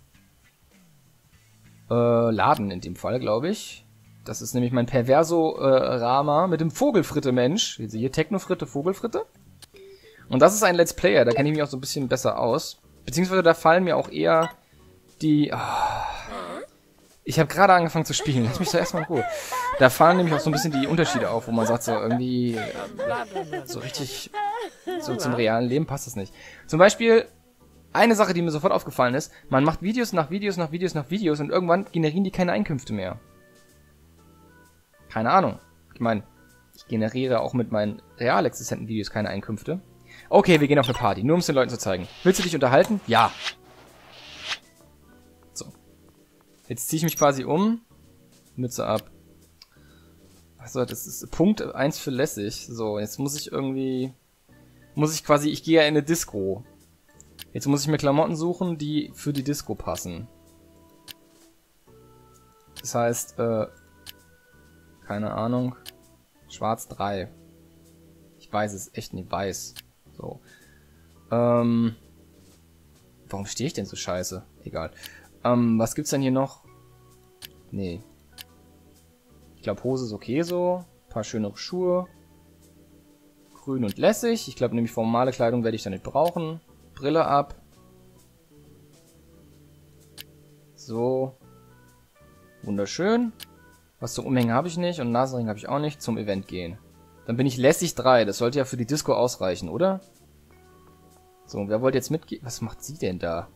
Äh, Laden in dem Fall, glaube ich. Das ist nämlich mein Perverso-Rama äh, mit dem Vogelfritte-Mensch. Hier Technofritte, Vogelfritte. Und das ist ein Let's Player, da kenne ich mich auch so ein bisschen besser aus. Beziehungsweise da fallen mir auch eher die... Oh, ich habe gerade angefangen zu spielen, lass mich doch erstmal in Ruhe. Da fallen nämlich auch so ein bisschen die Unterschiede auf, wo man sagt so irgendwie... Äh, so richtig... So zum realen Leben passt das nicht. Zum Beispiel... Eine Sache, die mir sofort aufgefallen ist, man macht Videos nach Videos nach Videos nach Videos und irgendwann generieren die keine Einkünfte mehr. Keine Ahnung. Ich meine, ich generiere auch mit meinen real existenten Videos keine Einkünfte. Okay, wir gehen auf eine Party, nur um es den Leuten zu zeigen. Willst du dich unterhalten? Ja. So. Jetzt ziehe ich mich quasi um. Mütze ab. Also, das ist Punkt eins für lässig. So, jetzt muss ich irgendwie... Muss ich quasi... Ich gehe ja in eine Disco. Jetzt muss ich mir Klamotten suchen, die für die Disco passen. Das heißt, äh, keine Ahnung, Schwarz drei. Ich weiß es echt nicht, weiß. So. Ähm, warum stehe ich denn so scheiße? Egal. Ähm, was gibt's denn hier noch? Nee. Ich glaube, Hose ist okay so. Ein paar schönere Schuhe. Grün und lässig. Ich glaube nämlich formale Kleidung werde ich da nicht brauchen. Brille ab. So. Wunderschön. Was zum Umhängen habe ich nicht und Nasenring habe ich auch nicht. Zum Event gehen. Dann bin ich lässig drei. Das sollte ja für die Disco ausreichen, oder? So, wer wollte jetzt mitgehen? Was macht sie denn da?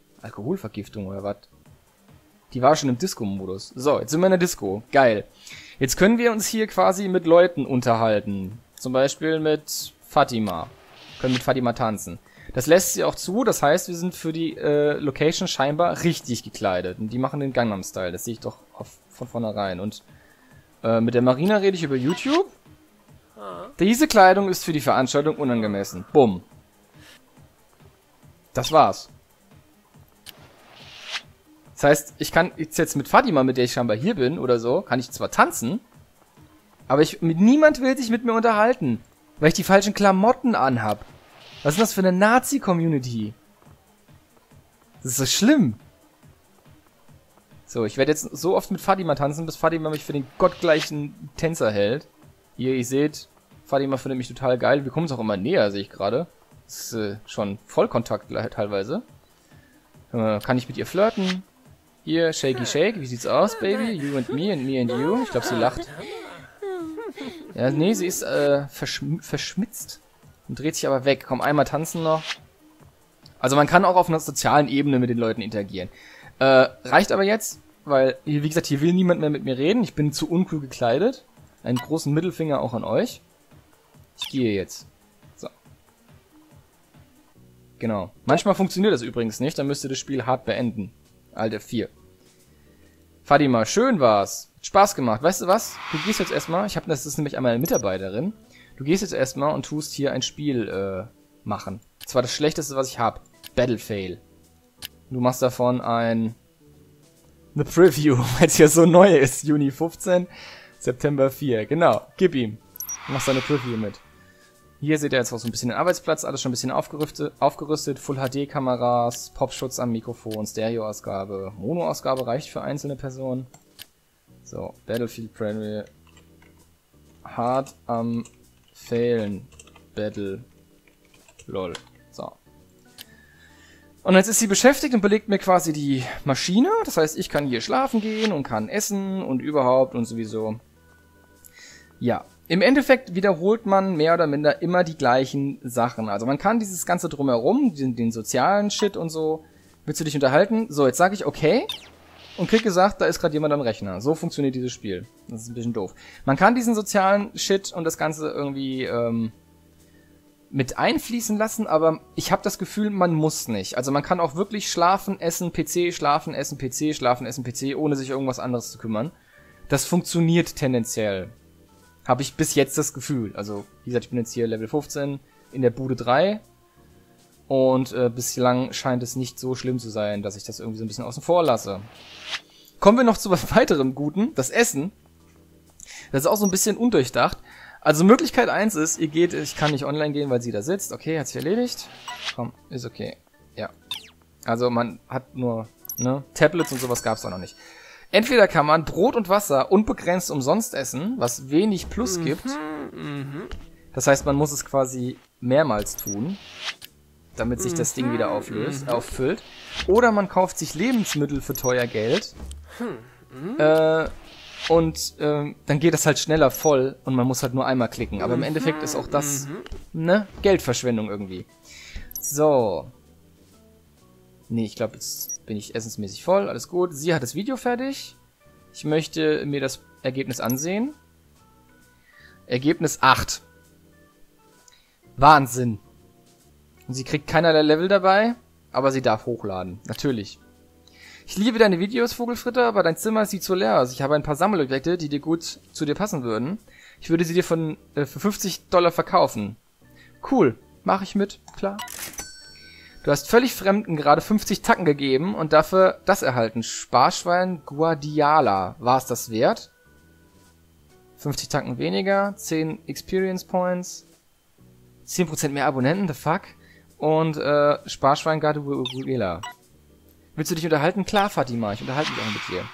Alkoholvergiftung oder was? Die war schon im Disco-Modus. So, jetzt sind wir in der Disco. Geil. Jetzt können wir uns hier quasi mit Leuten unterhalten. Zum Beispiel mit Fatima. Können mit Fatima tanzen. Das lässt sie auch zu, das heißt, wir sind für die äh, Location scheinbar richtig gekleidet. Und die machen den Gangnam-Style, das sehe ich doch auf, von vornherein. Und äh, mit der Marina rede ich über YouTube. Diese Kleidung ist für die Veranstaltung unangemessen. Bumm. Das war's. Das heißt, ich kann jetzt mit Fatima, mit der ich scheinbar hier bin oder so, kann ich zwar tanzen, aber ich, mit niemand will sich mit mir unterhalten, weil ich die falschen Klamotten anhab. Was ist das für eine Nazi-Community? Das ist so schlimm. So, ich werde jetzt so oft mit Fatima tanzen, bis Fatima mich für den gottgleichen Tänzer hält. Hier, ihr seht, Fatima findet mich total geil. Wir kommen uns auch immer näher, sehe ich gerade. Das ist äh, schon Vollkontakt teilweise. Äh, kann ich mit ihr flirten? Hier, Shaky Shake, wie sieht's aus, Baby? You and me and me and you. Ich glaube, sie lacht. Ja, nee, sie ist äh, verschm verschmitzt. Und dreht sich aber weg. Komm, einmal tanzen noch. Also man kann auch auf einer sozialen Ebene mit den Leuten interagieren. Äh, reicht aber jetzt, weil, wie gesagt, hier will niemand mehr mit mir reden. Ich bin zu uncool gekleidet. Einen großen Mittelfinger auch an euch. Ich gehe jetzt. So. Genau. Manchmal funktioniert das übrigens nicht. Dann müsst ihr das Spiel hart beenden. Alt F vier. Fatima, schön war's. Spaß gemacht. Weißt du was? Du gehst jetzt erstmal. Ich habe das ist nämlich einmal eine Mitarbeiterin. Du gehst jetzt erstmal und tust hier ein Spiel äh, machen. Das war das Schlechteste, was ich habe. Battle Fail. Du machst davon ein eine Preview, weil es ja so neu ist. Juni fünfzehn, September vier. Genau, gib ihm. Du machst eine Preview mit. Hier seht ihr jetzt auch so ein bisschen den Arbeitsplatz. Alles schon ein bisschen aufgerüstet. aufgerüstet Full H D-Kameras, Popschutz am Mikrofon, Stereoausgabe. Monoausgabe reicht für einzelne Personen. So, Battlefield Preview. Hart am Failen. Battle. Lol. So. Und jetzt ist sie beschäftigt und belegt mir quasi die Maschine. Das heißt, ich kann hier schlafen gehen und kann essen und überhaupt und sowieso. Ja. Im Endeffekt wiederholt man mehr oder minder immer die gleichen Sachen. Also man kann dieses Ganze drumherum, den, den sozialen Shit und so, willst du dich unterhalten? So, jetzt sage ich okay und krieg gesagt, da ist gerade jemand am Rechner. So funktioniert dieses Spiel. Das ist ein bisschen doof. Man kann diesen sozialen Shit und das Ganze irgendwie ähm, mit einfließen lassen, aber ich habe das Gefühl, man muss nicht. Also man kann auch wirklich schlafen, essen, P C, schlafen, essen, P C, schlafen, essen, P C, ohne sich irgendwas anderes zu kümmern. Das funktioniert tendenziell. Habe ich bis jetzt das Gefühl. Also, wie gesagt, ich bin jetzt hier Level fünfzehn in der Bude drei. Und äh, bislang scheint es nicht so schlimm zu sein, dass ich das irgendwie so ein bisschen außen vor lasse. Kommen wir noch zu was weiterem Guten. Das Essen. Das ist auch so ein bisschen undurchdacht. Also Möglichkeit eins ist, ihr geht, ich kann nicht online gehen, weil sie da sitzt. Okay, hat sich erledigt. Komm, ist okay. Ja. Also man hat nur, ne, Tablets und sowas gab's auch noch nicht. Entweder kann man Brot und Wasser unbegrenzt umsonst essen, was wenig Plus gibt. Das heißt, man muss es quasi mehrmals tun, damit sich das Ding wieder auflöst, auffüllt. Oder man kauft sich Lebensmittel für teuer Geld. Äh, und äh, dann geht das halt schneller voll und man muss halt nur einmal klicken. Aber im Endeffekt ist auch das, ne, Geldverschwendung irgendwie. So. Nee, ich glaube, jetzt bin ich essensmäßig voll. Alles gut. Sie hat das Video fertig. Ich möchte mir das Ergebnis ansehen. Ergebnis acht. Wahnsinn. Und sie kriegt keinerlei Level dabei, aber sie darf hochladen. Natürlich. Ich liebe deine Videos, Vogelfritter, aber dein Zimmer sieht so leer aus. Ich habe ein paar Sammelobjekte, die dir gut zu dir passen würden. Ich würde sie dir von äh, für fünfzig Dollar verkaufen. Cool. Mache ich mit. Klar. Du hast völlig Fremden gerade fünfzig Tacken gegeben und dafür das erhalten. Sparschwein Guadiala. War es das wert? fünfzig Tacken weniger, zehn Experience Points, zehn Prozent mehr Abonnenten, the fuck? Und äh, Sparschwein Guadiala. Willst du dich unterhalten? Klar, Fatima, ich unterhalte mich auch mit dir.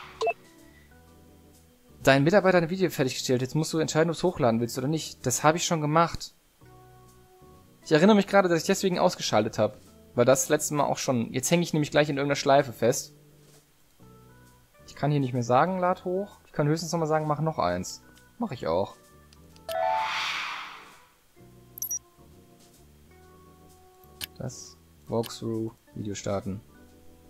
Dein Mitarbeiter hat ein Video fertiggestellt. Jetzt musst du entscheiden, ob du es hochladen willst oder nicht. Das habe ich schon gemacht. Ich erinnere mich gerade, dass ich deswegen ausgeschaltet habe. War das letzte Mal auch schon. Jetzt hänge ich nämlich gleich in irgendeiner Schleife fest. Ich kann hier nicht mehr sagen, lad hoch. Ich kann höchstens nochmal sagen, mach noch eins. Mache ich auch. Das Walkthrough Video starten.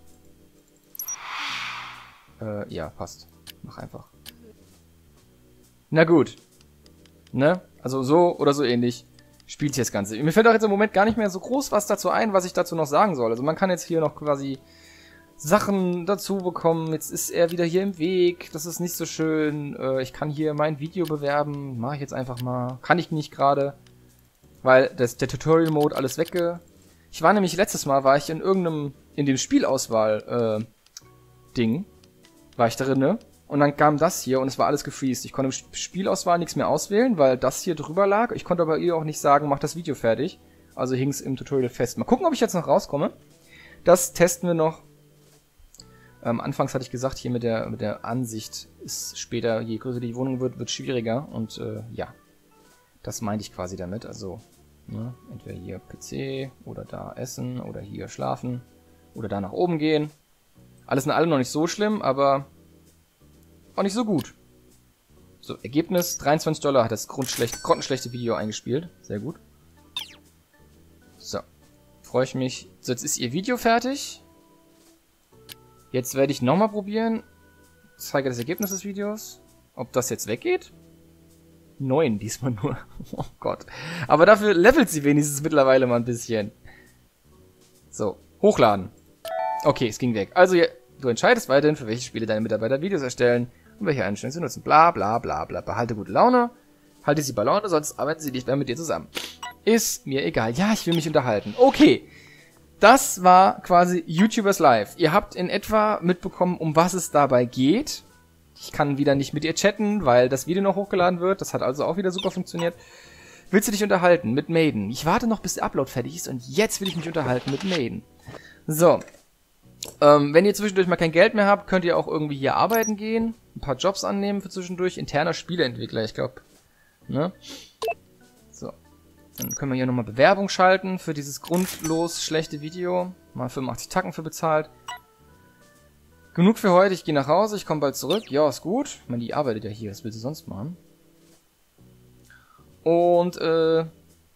Äh, ja, passt. Mach einfach. Na gut. Ne? Also so oder so ähnlich spielt sich das Ganze. Mir fällt auch jetzt im Moment gar nicht mehr so groß was dazu ein, was ich dazu noch sagen soll. Also man kann jetzt hier noch quasi Sachen dazu bekommen. Jetzt ist er wieder hier im Weg. Das ist nicht so schön. Äh, ich kann hier mein Video bewerben. Mache ich jetzt einfach mal. Kann ich nicht gerade. Weil das, der Tutorial-Mode alles wegge... Ich war nämlich letztes Mal, war ich in irgendeinem, in dem Spielauswahl, äh, Ding, war ich darin, ne? Und dann kam das hier und es war alles gefreezed. Ich konnte im Spielauswahl nichts mehr auswählen, weil das hier drüber lag. Ich konnte aber ihr auch nicht sagen, mach das Video fertig. Also hing es im Tutorial fest. Mal gucken, ob ich jetzt noch rauskomme. Das testen wir noch. Ähm, anfangs hatte ich gesagt, hier mit der, mit der Ansicht ist später, je größer die Wohnung wird, wird schwieriger. Und äh, ja, das meinte ich quasi damit. Also, ne, entweder hier P C oder da essen oder hier schlafen oder da nach oben gehen. Alles in allem noch nicht so schlimm, aber auch nicht so gut. So, Ergebnis, dreiundzwanzig Dollar hat das grundschlecht, grottenschlechte Video eingespielt. Sehr gut. So, freue ich mich. So, jetzt ist ihr Video fertig. Jetzt werde ich nochmal probieren. Zeige das Ergebnis des Videos. Ob das jetzt weggeht? Neun diesmal nur. Oh Gott. Aber dafür levelt sie wenigstens mittlerweile mal ein bisschen. So, hochladen. Okay, es ging weg. Also, du entscheidest weiterhin, für welche Spiele deine Mitarbeiter Videos erstellen und welche Einstellungen sie nutzen. Bla bla bla bla. Behalte gute Laune. Halte sie bei Laune, sonst arbeiten sie nicht mehr mit dir zusammen. Ist mir egal. Ja, ich will mich unterhalten. Okay. Das war quasi YouTubers Live. Ihr habt in etwa mitbekommen, um was es dabei geht. Ich kann wieder nicht mit ihr chatten, weil das Video noch hochgeladen wird. Das hat also auch wieder super funktioniert. Willst du dich unterhalten mit Maiden? Ich warte noch, bis der Upload fertig ist und jetzt will ich mich unterhalten mit Maiden. So. Ähm, wenn ihr zwischendurch mal kein Geld mehr habt, könnt ihr auch irgendwie hier arbeiten gehen. Ein paar Jobs annehmen für zwischendurch. Interner Spieleentwickler, ich glaube. Ne? So. Dann können wir hier nochmal Bewerbung schalten für dieses grundlos schlechte Video. Mal fünfundachtzig Tacken für bezahlt. Genug für heute, ich gehe nach Hause, ich komme bald zurück. Ja, ist gut. Ich meine, die arbeitet ja hier, was will sie sonst machen? Und, äh,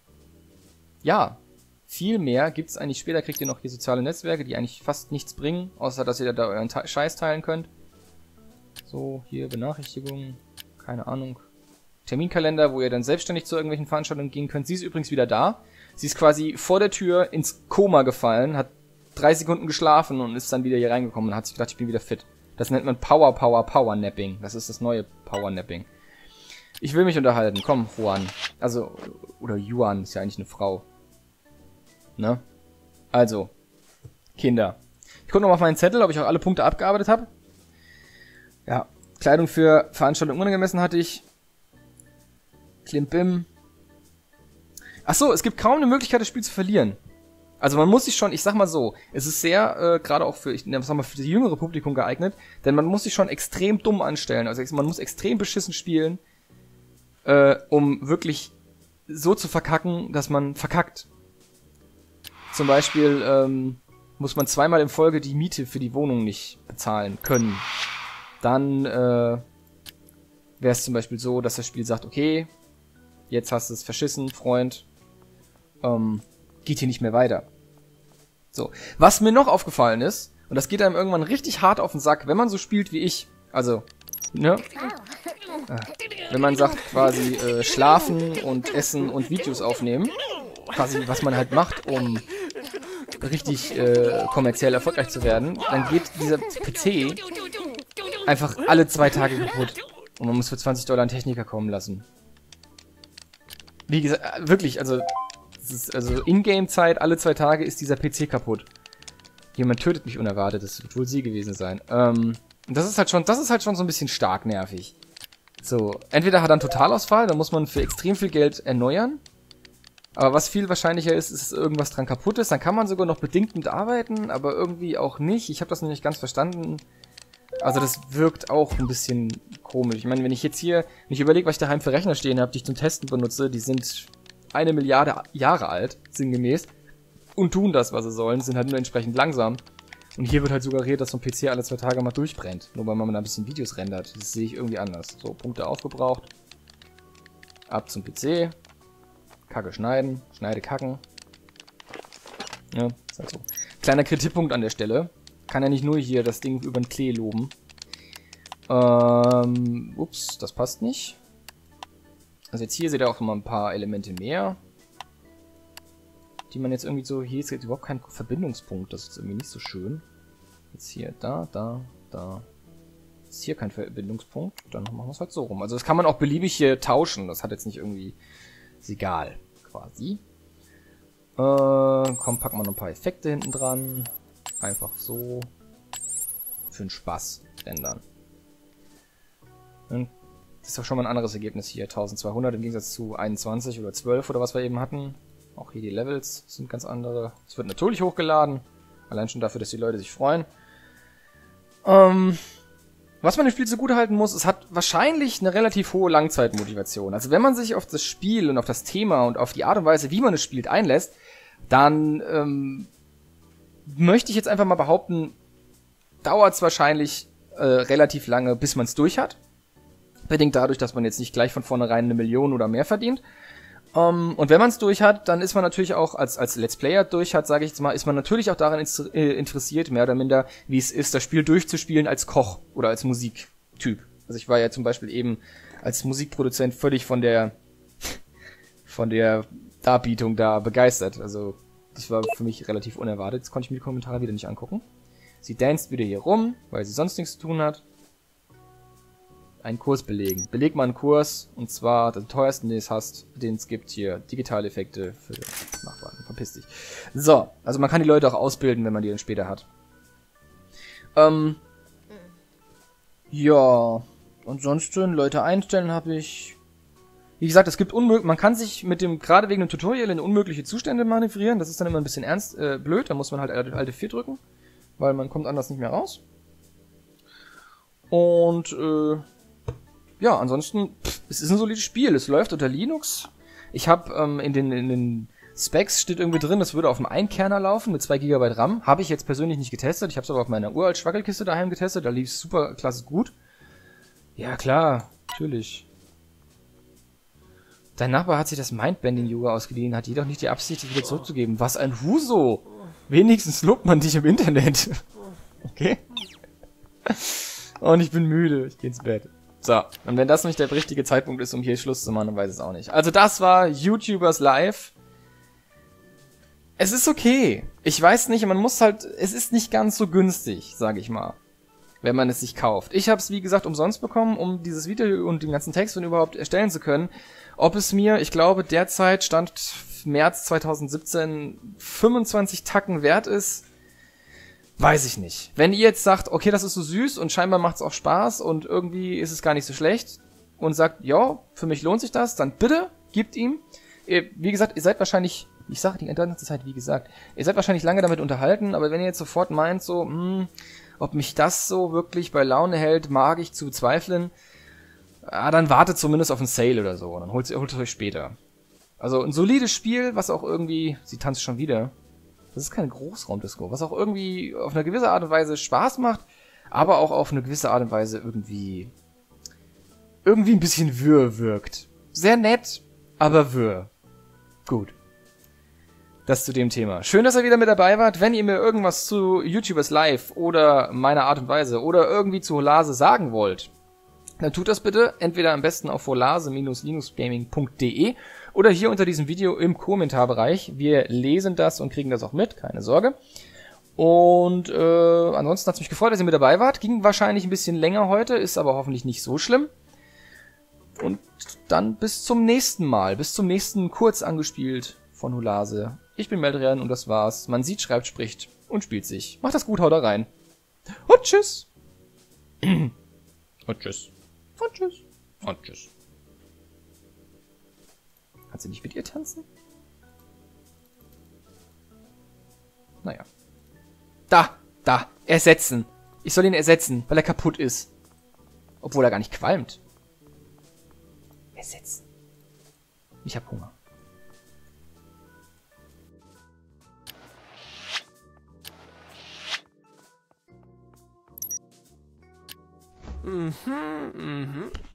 ja, viel mehr gibt's eigentlich. Später kriegt ihr noch hier soziale Netzwerke, die eigentlich fast nichts bringen, außer dass ihr da euren Te- Scheiß teilen könnt. So, hier Benachrichtigungen, keine Ahnung. Terminkalender, wo ihr dann selbstständig zu irgendwelchen Veranstaltungen gehen könnt. Sie ist übrigens wieder da. Sie ist quasi vor der Tür ins Koma gefallen, hat drei Sekunden geschlafen und ist dann wieder hier reingekommen und hat sich gedacht, ich bin wieder fit. Das nennt man Power, Power, Power Napping. Das ist das neue Power Napping. Ich will mich unterhalten. Komm, Juan. Also, oder Juan, ist ja eigentlich eine Frau. Ne? Also, Kinder. Ich gucke noch mal auf meinen Zettel, ob ich auch alle Punkte abgearbeitet habe. Ja, Kleidung für Veranstaltungen unangemessen hatte ich. Klimbim. Ach so, es gibt kaum eine Möglichkeit, das Spiel zu verlieren. Also man muss sich schon, ich sag mal so, es ist sehr, äh, gerade auch für, ich sag mal, für das jüngere Publikum geeignet, denn man muss sich schon extrem dumm anstellen. Also man muss extrem beschissen spielen, äh, um wirklich so zu verkacken, dass man verkackt. Zum Beispiel ähm, muss man zweimal in Folge die Miete für die Wohnung nicht bezahlen können. Dann äh, wäre es zum Beispiel so, dass das Spiel sagt, okay, jetzt hast du es verschissen, Freund, ähm, geht hier nicht mehr weiter. So, was mir noch aufgefallen ist, und das geht einem irgendwann richtig hart auf den Sack, wenn man so spielt wie ich, also, ne, äh, wenn man sagt quasi äh, schlafen und essen und Videos aufnehmen, quasi was man halt macht, um richtig äh, kommerziell erfolgreich zu werden, dann geht dieser P C einfach alle zwei Tage kaputt und man muss für zwanzig Dollar einen Techniker kommen lassen. Wie gesagt, wirklich, also, das ist, also Ingame-Zeit, alle zwei Tage ist dieser P C kaputt. Jemand tötet mich unerwartet, das wird wohl sie gewesen sein. Ähm, das ist halt schon, das ist halt schon so ein bisschen stark nervig. So, entweder hat er einen Totalausfall, da muss man für extrem viel Geld erneuern. Aber was viel wahrscheinlicher ist, ist, dass irgendwas dran kaputt ist. Dann kann man sogar noch bedingt mitarbeiten, aber irgendwie auch nicht. Ich habe das noch nicht ganz verstanden. Also das wirkt auch ein bisschen komisch. Ich meine, wenn ich jetzt hier, wenn ich überlege, was ich daheim für Rechner stehen habe, die ich zum Testen benutze, die sind eine Milliarde Jahre alt, sinngemäß, und tun das, was sie sollen, sind halt nur entsprechend langsam. Und hier wird halt suggeriert, dass so ein P C alle zwei Tage mal durchbrennt, nur weil man da ein bisschen Videos rendert. Das sehe ich irgendwie anders. So, Punkte aufgebraucht. Ab zum P C. Kacke schneiden. Schneide kacken. Ja, ist halt so. Kleiner Kritikpunkt an der Stelle. Kann ja nicht nur hier das Ding über den Klee loben. Ähm, ups, das passt nicht. Also jetzt hier seht ihr auch mal ein paar Elemente mehr. Die man jetzt irgendwie so... Hier ist jetzt überhaupt kein Verbindungspunkt. Das ist irgendwie nicht so schön. Jetzt hier, da, da, da. Ist hier kein Verbindungspunkt. Dann machen wir es halt so rum. Also das kann man auch beliebig hier tauschen. Das hat jetzt nicht irgendwie... Ist egal, quasi. Äh, komm, packen wir noch ein paar Effekte hinten dran. Einfach so. Für den Spaß ändern. Und das ist doch schon mal ein anderes Ergebnis hier. eintausendzweihundert im Gegensatz zu einundzwanzig oder zwölf oder was wir eben hatten. Auch hier die Levels sind ganz andere. Es wird natürlich hochgeladen. Allein schon dafür, dass die Leute sich freuen. Ähm, was man dem Spiel zugute halten muss, es hat wahrscheinlich eine relativ hohe Langzeitmotivation. Also wenn man sich auf das Spiel und auf das Thema und auf die Art und Weise, wie man es spielt, einlässt, dann ähm, möchte ich jetzt einfach mal behaupten, dauert es wahrscheinlich äh, relativ lange, bis man es durch hat. Bedingt dadurch, dass man jetzt nicht gleich von vornherein eine Million oder mehr verdient. Um, und wenn man es durch hat, dann ist man natürlich auch, als als Let's Player durch hat, sage ich jetzt mal, ist man natürlich auch daran interessiert, mehr oder minder, wie es ist, das Spiel durchzuspielen als Koch oder als Musiktyp. Also ich war ja zum Beispiel eben als Musikproduzent völlig von der von der Darbietung da begeistert. Also das war für mich relativ unerwartet. Jetzt konnte ich mir die Kommentare wieder nicht angucken. Sie danced wieder hier rum, weil sie sonst nichts zu tun hat. Einen Kurs belegen. Beleg mal einen Kurs, und zwar den teuersten, den es hast, den es gibt hier. Digitale Effekte für Nachbarn. Verpiss dich. So, also man kann die Leute auch ausbilden, wenn man die dann später hat. Ähm. Ja. Ansonsten, Leute einstellen habe ich. Wie gesagt, es gibt unmöglich, man kann sich mit dem, gerade wegen dem Tutorial in unmögliche Zustände manövrieren. Das ist dann immer ein bisschen ernst, äh, blöd. Da muss man halt Alt vier drücken, weil man kommt anders nicht mehr raus. Und, äh, ja, ansonsten, pff, es ist ein solides Spiel. Es läuft unter Linux. Ich habe ähm, in den in den Specs steht irgendwie drin, das würde auf dem Ein-Kerner laufen mit zwei Gigabyte RAM. Habe ich jetzt persönlich nicht getestet. Ich habe es aber auf meiner uralt Schwackelkiste daheim getestet. Da lief es super klasse gut. Ja, klar. Natürlich. Dein Nachbar hat sich das Mindbending-Yoga ausgeliehen, hat jedoch nicht die Absicht, es wieder zurückzugeben. Was ein Huso! Wenigstens lobt man dich im Internet. Okay? Und ich bin müde. Ich geh ins Bett. So, und wenn das nicht der richtige Zeitpunkt ist, um hier Schluss zu machen, dann weiß ich es auch nicht. Also das war YouTubers Live. Es ist okay. Ich weiß nicht, man muss halt, es ist nicht ganz so günstig, sage ich mal, wenn man es sich kauft. Ich habe es, wie gesagt, umsonst bekommen, um dieses Video und den ganzen Text überhaupt erstellen zu können. Ob es mir, ich glaube, derzeit stand März zweitausendsiebzehn fünfundzwanzig Tacken wert ist, weiß ich nicht. Wenn ihr jetzt sagt, okay, das ist so süß und scheinbar macht es auch Spaß und irgendwie ist es gar nicht so schlecht und sagt, ja, für mich lohnt sich das, dann bitte gebt ihm. Ihr, wie gesagt, ihr seid wahrscheinlich, ich sage die ganze Zeit, wie gesagt, ihr seid wahrscheinlich lange damit unterhalten, aber wenn ihr jetzt sofort meint, so, hm, ob mich das so wirklich bei Laune hält, mag ich zu bezweifeln, ah, dann wartet zumindest auf einen Sale oder so, dann holt, holt es euch später. Also ein solides Spiel, was auch irgendwie, sie tanzt schon wieder, das ist keine Großraumdisco, was auch irgendwie auf eine gewisse Art und Weise Spaß macht, aber auch auf eine gewisse Art und Weise irgendwie, irgendwie ein bisschen wirr wirkt. Sehr nett, aber wirr. Gut. Das zu dem Thema. Schön, dass ihr wieder mit dabei wart. Wenn ihr mir irgendwas zu YouTubers Live oder meiner Art und Weise oder irgendwie zu Holase sagen wollt, dann tut das bitte entweder am besten auf holase Bindestrich linuxgaming Punkt de oder hier unter diesem Video im Kommentarbereich. Wir lesen das und kriegen das auch mit, keine Sorge. Und äh, ansonsten hat es mich gefreut, dass ihr mit dabei wart. Ging wahrscheinlich ein bisschen länger heute, ist aber hoffentlich nicht so schlimm. Und dann bis zum nächsten Mal, bis zum nächsten Kurz angespielt von Holase. Ich bin Meldrian und das war's. Man sieht, schreibt, spricht und spielt sich. Macht das gut, haut da rein. Und tschüss. Und tschüss. Und tschüss. Und tschüss. Kannst du nicht mit ihr tanzen? Naja. Da, da, ersetzen. Ich soll ihn ersetzen, weil er kaputt ist. Obwohl er gar nicht qualmt. Ersetzen. Ich hab Hunger. Mhm, mhm.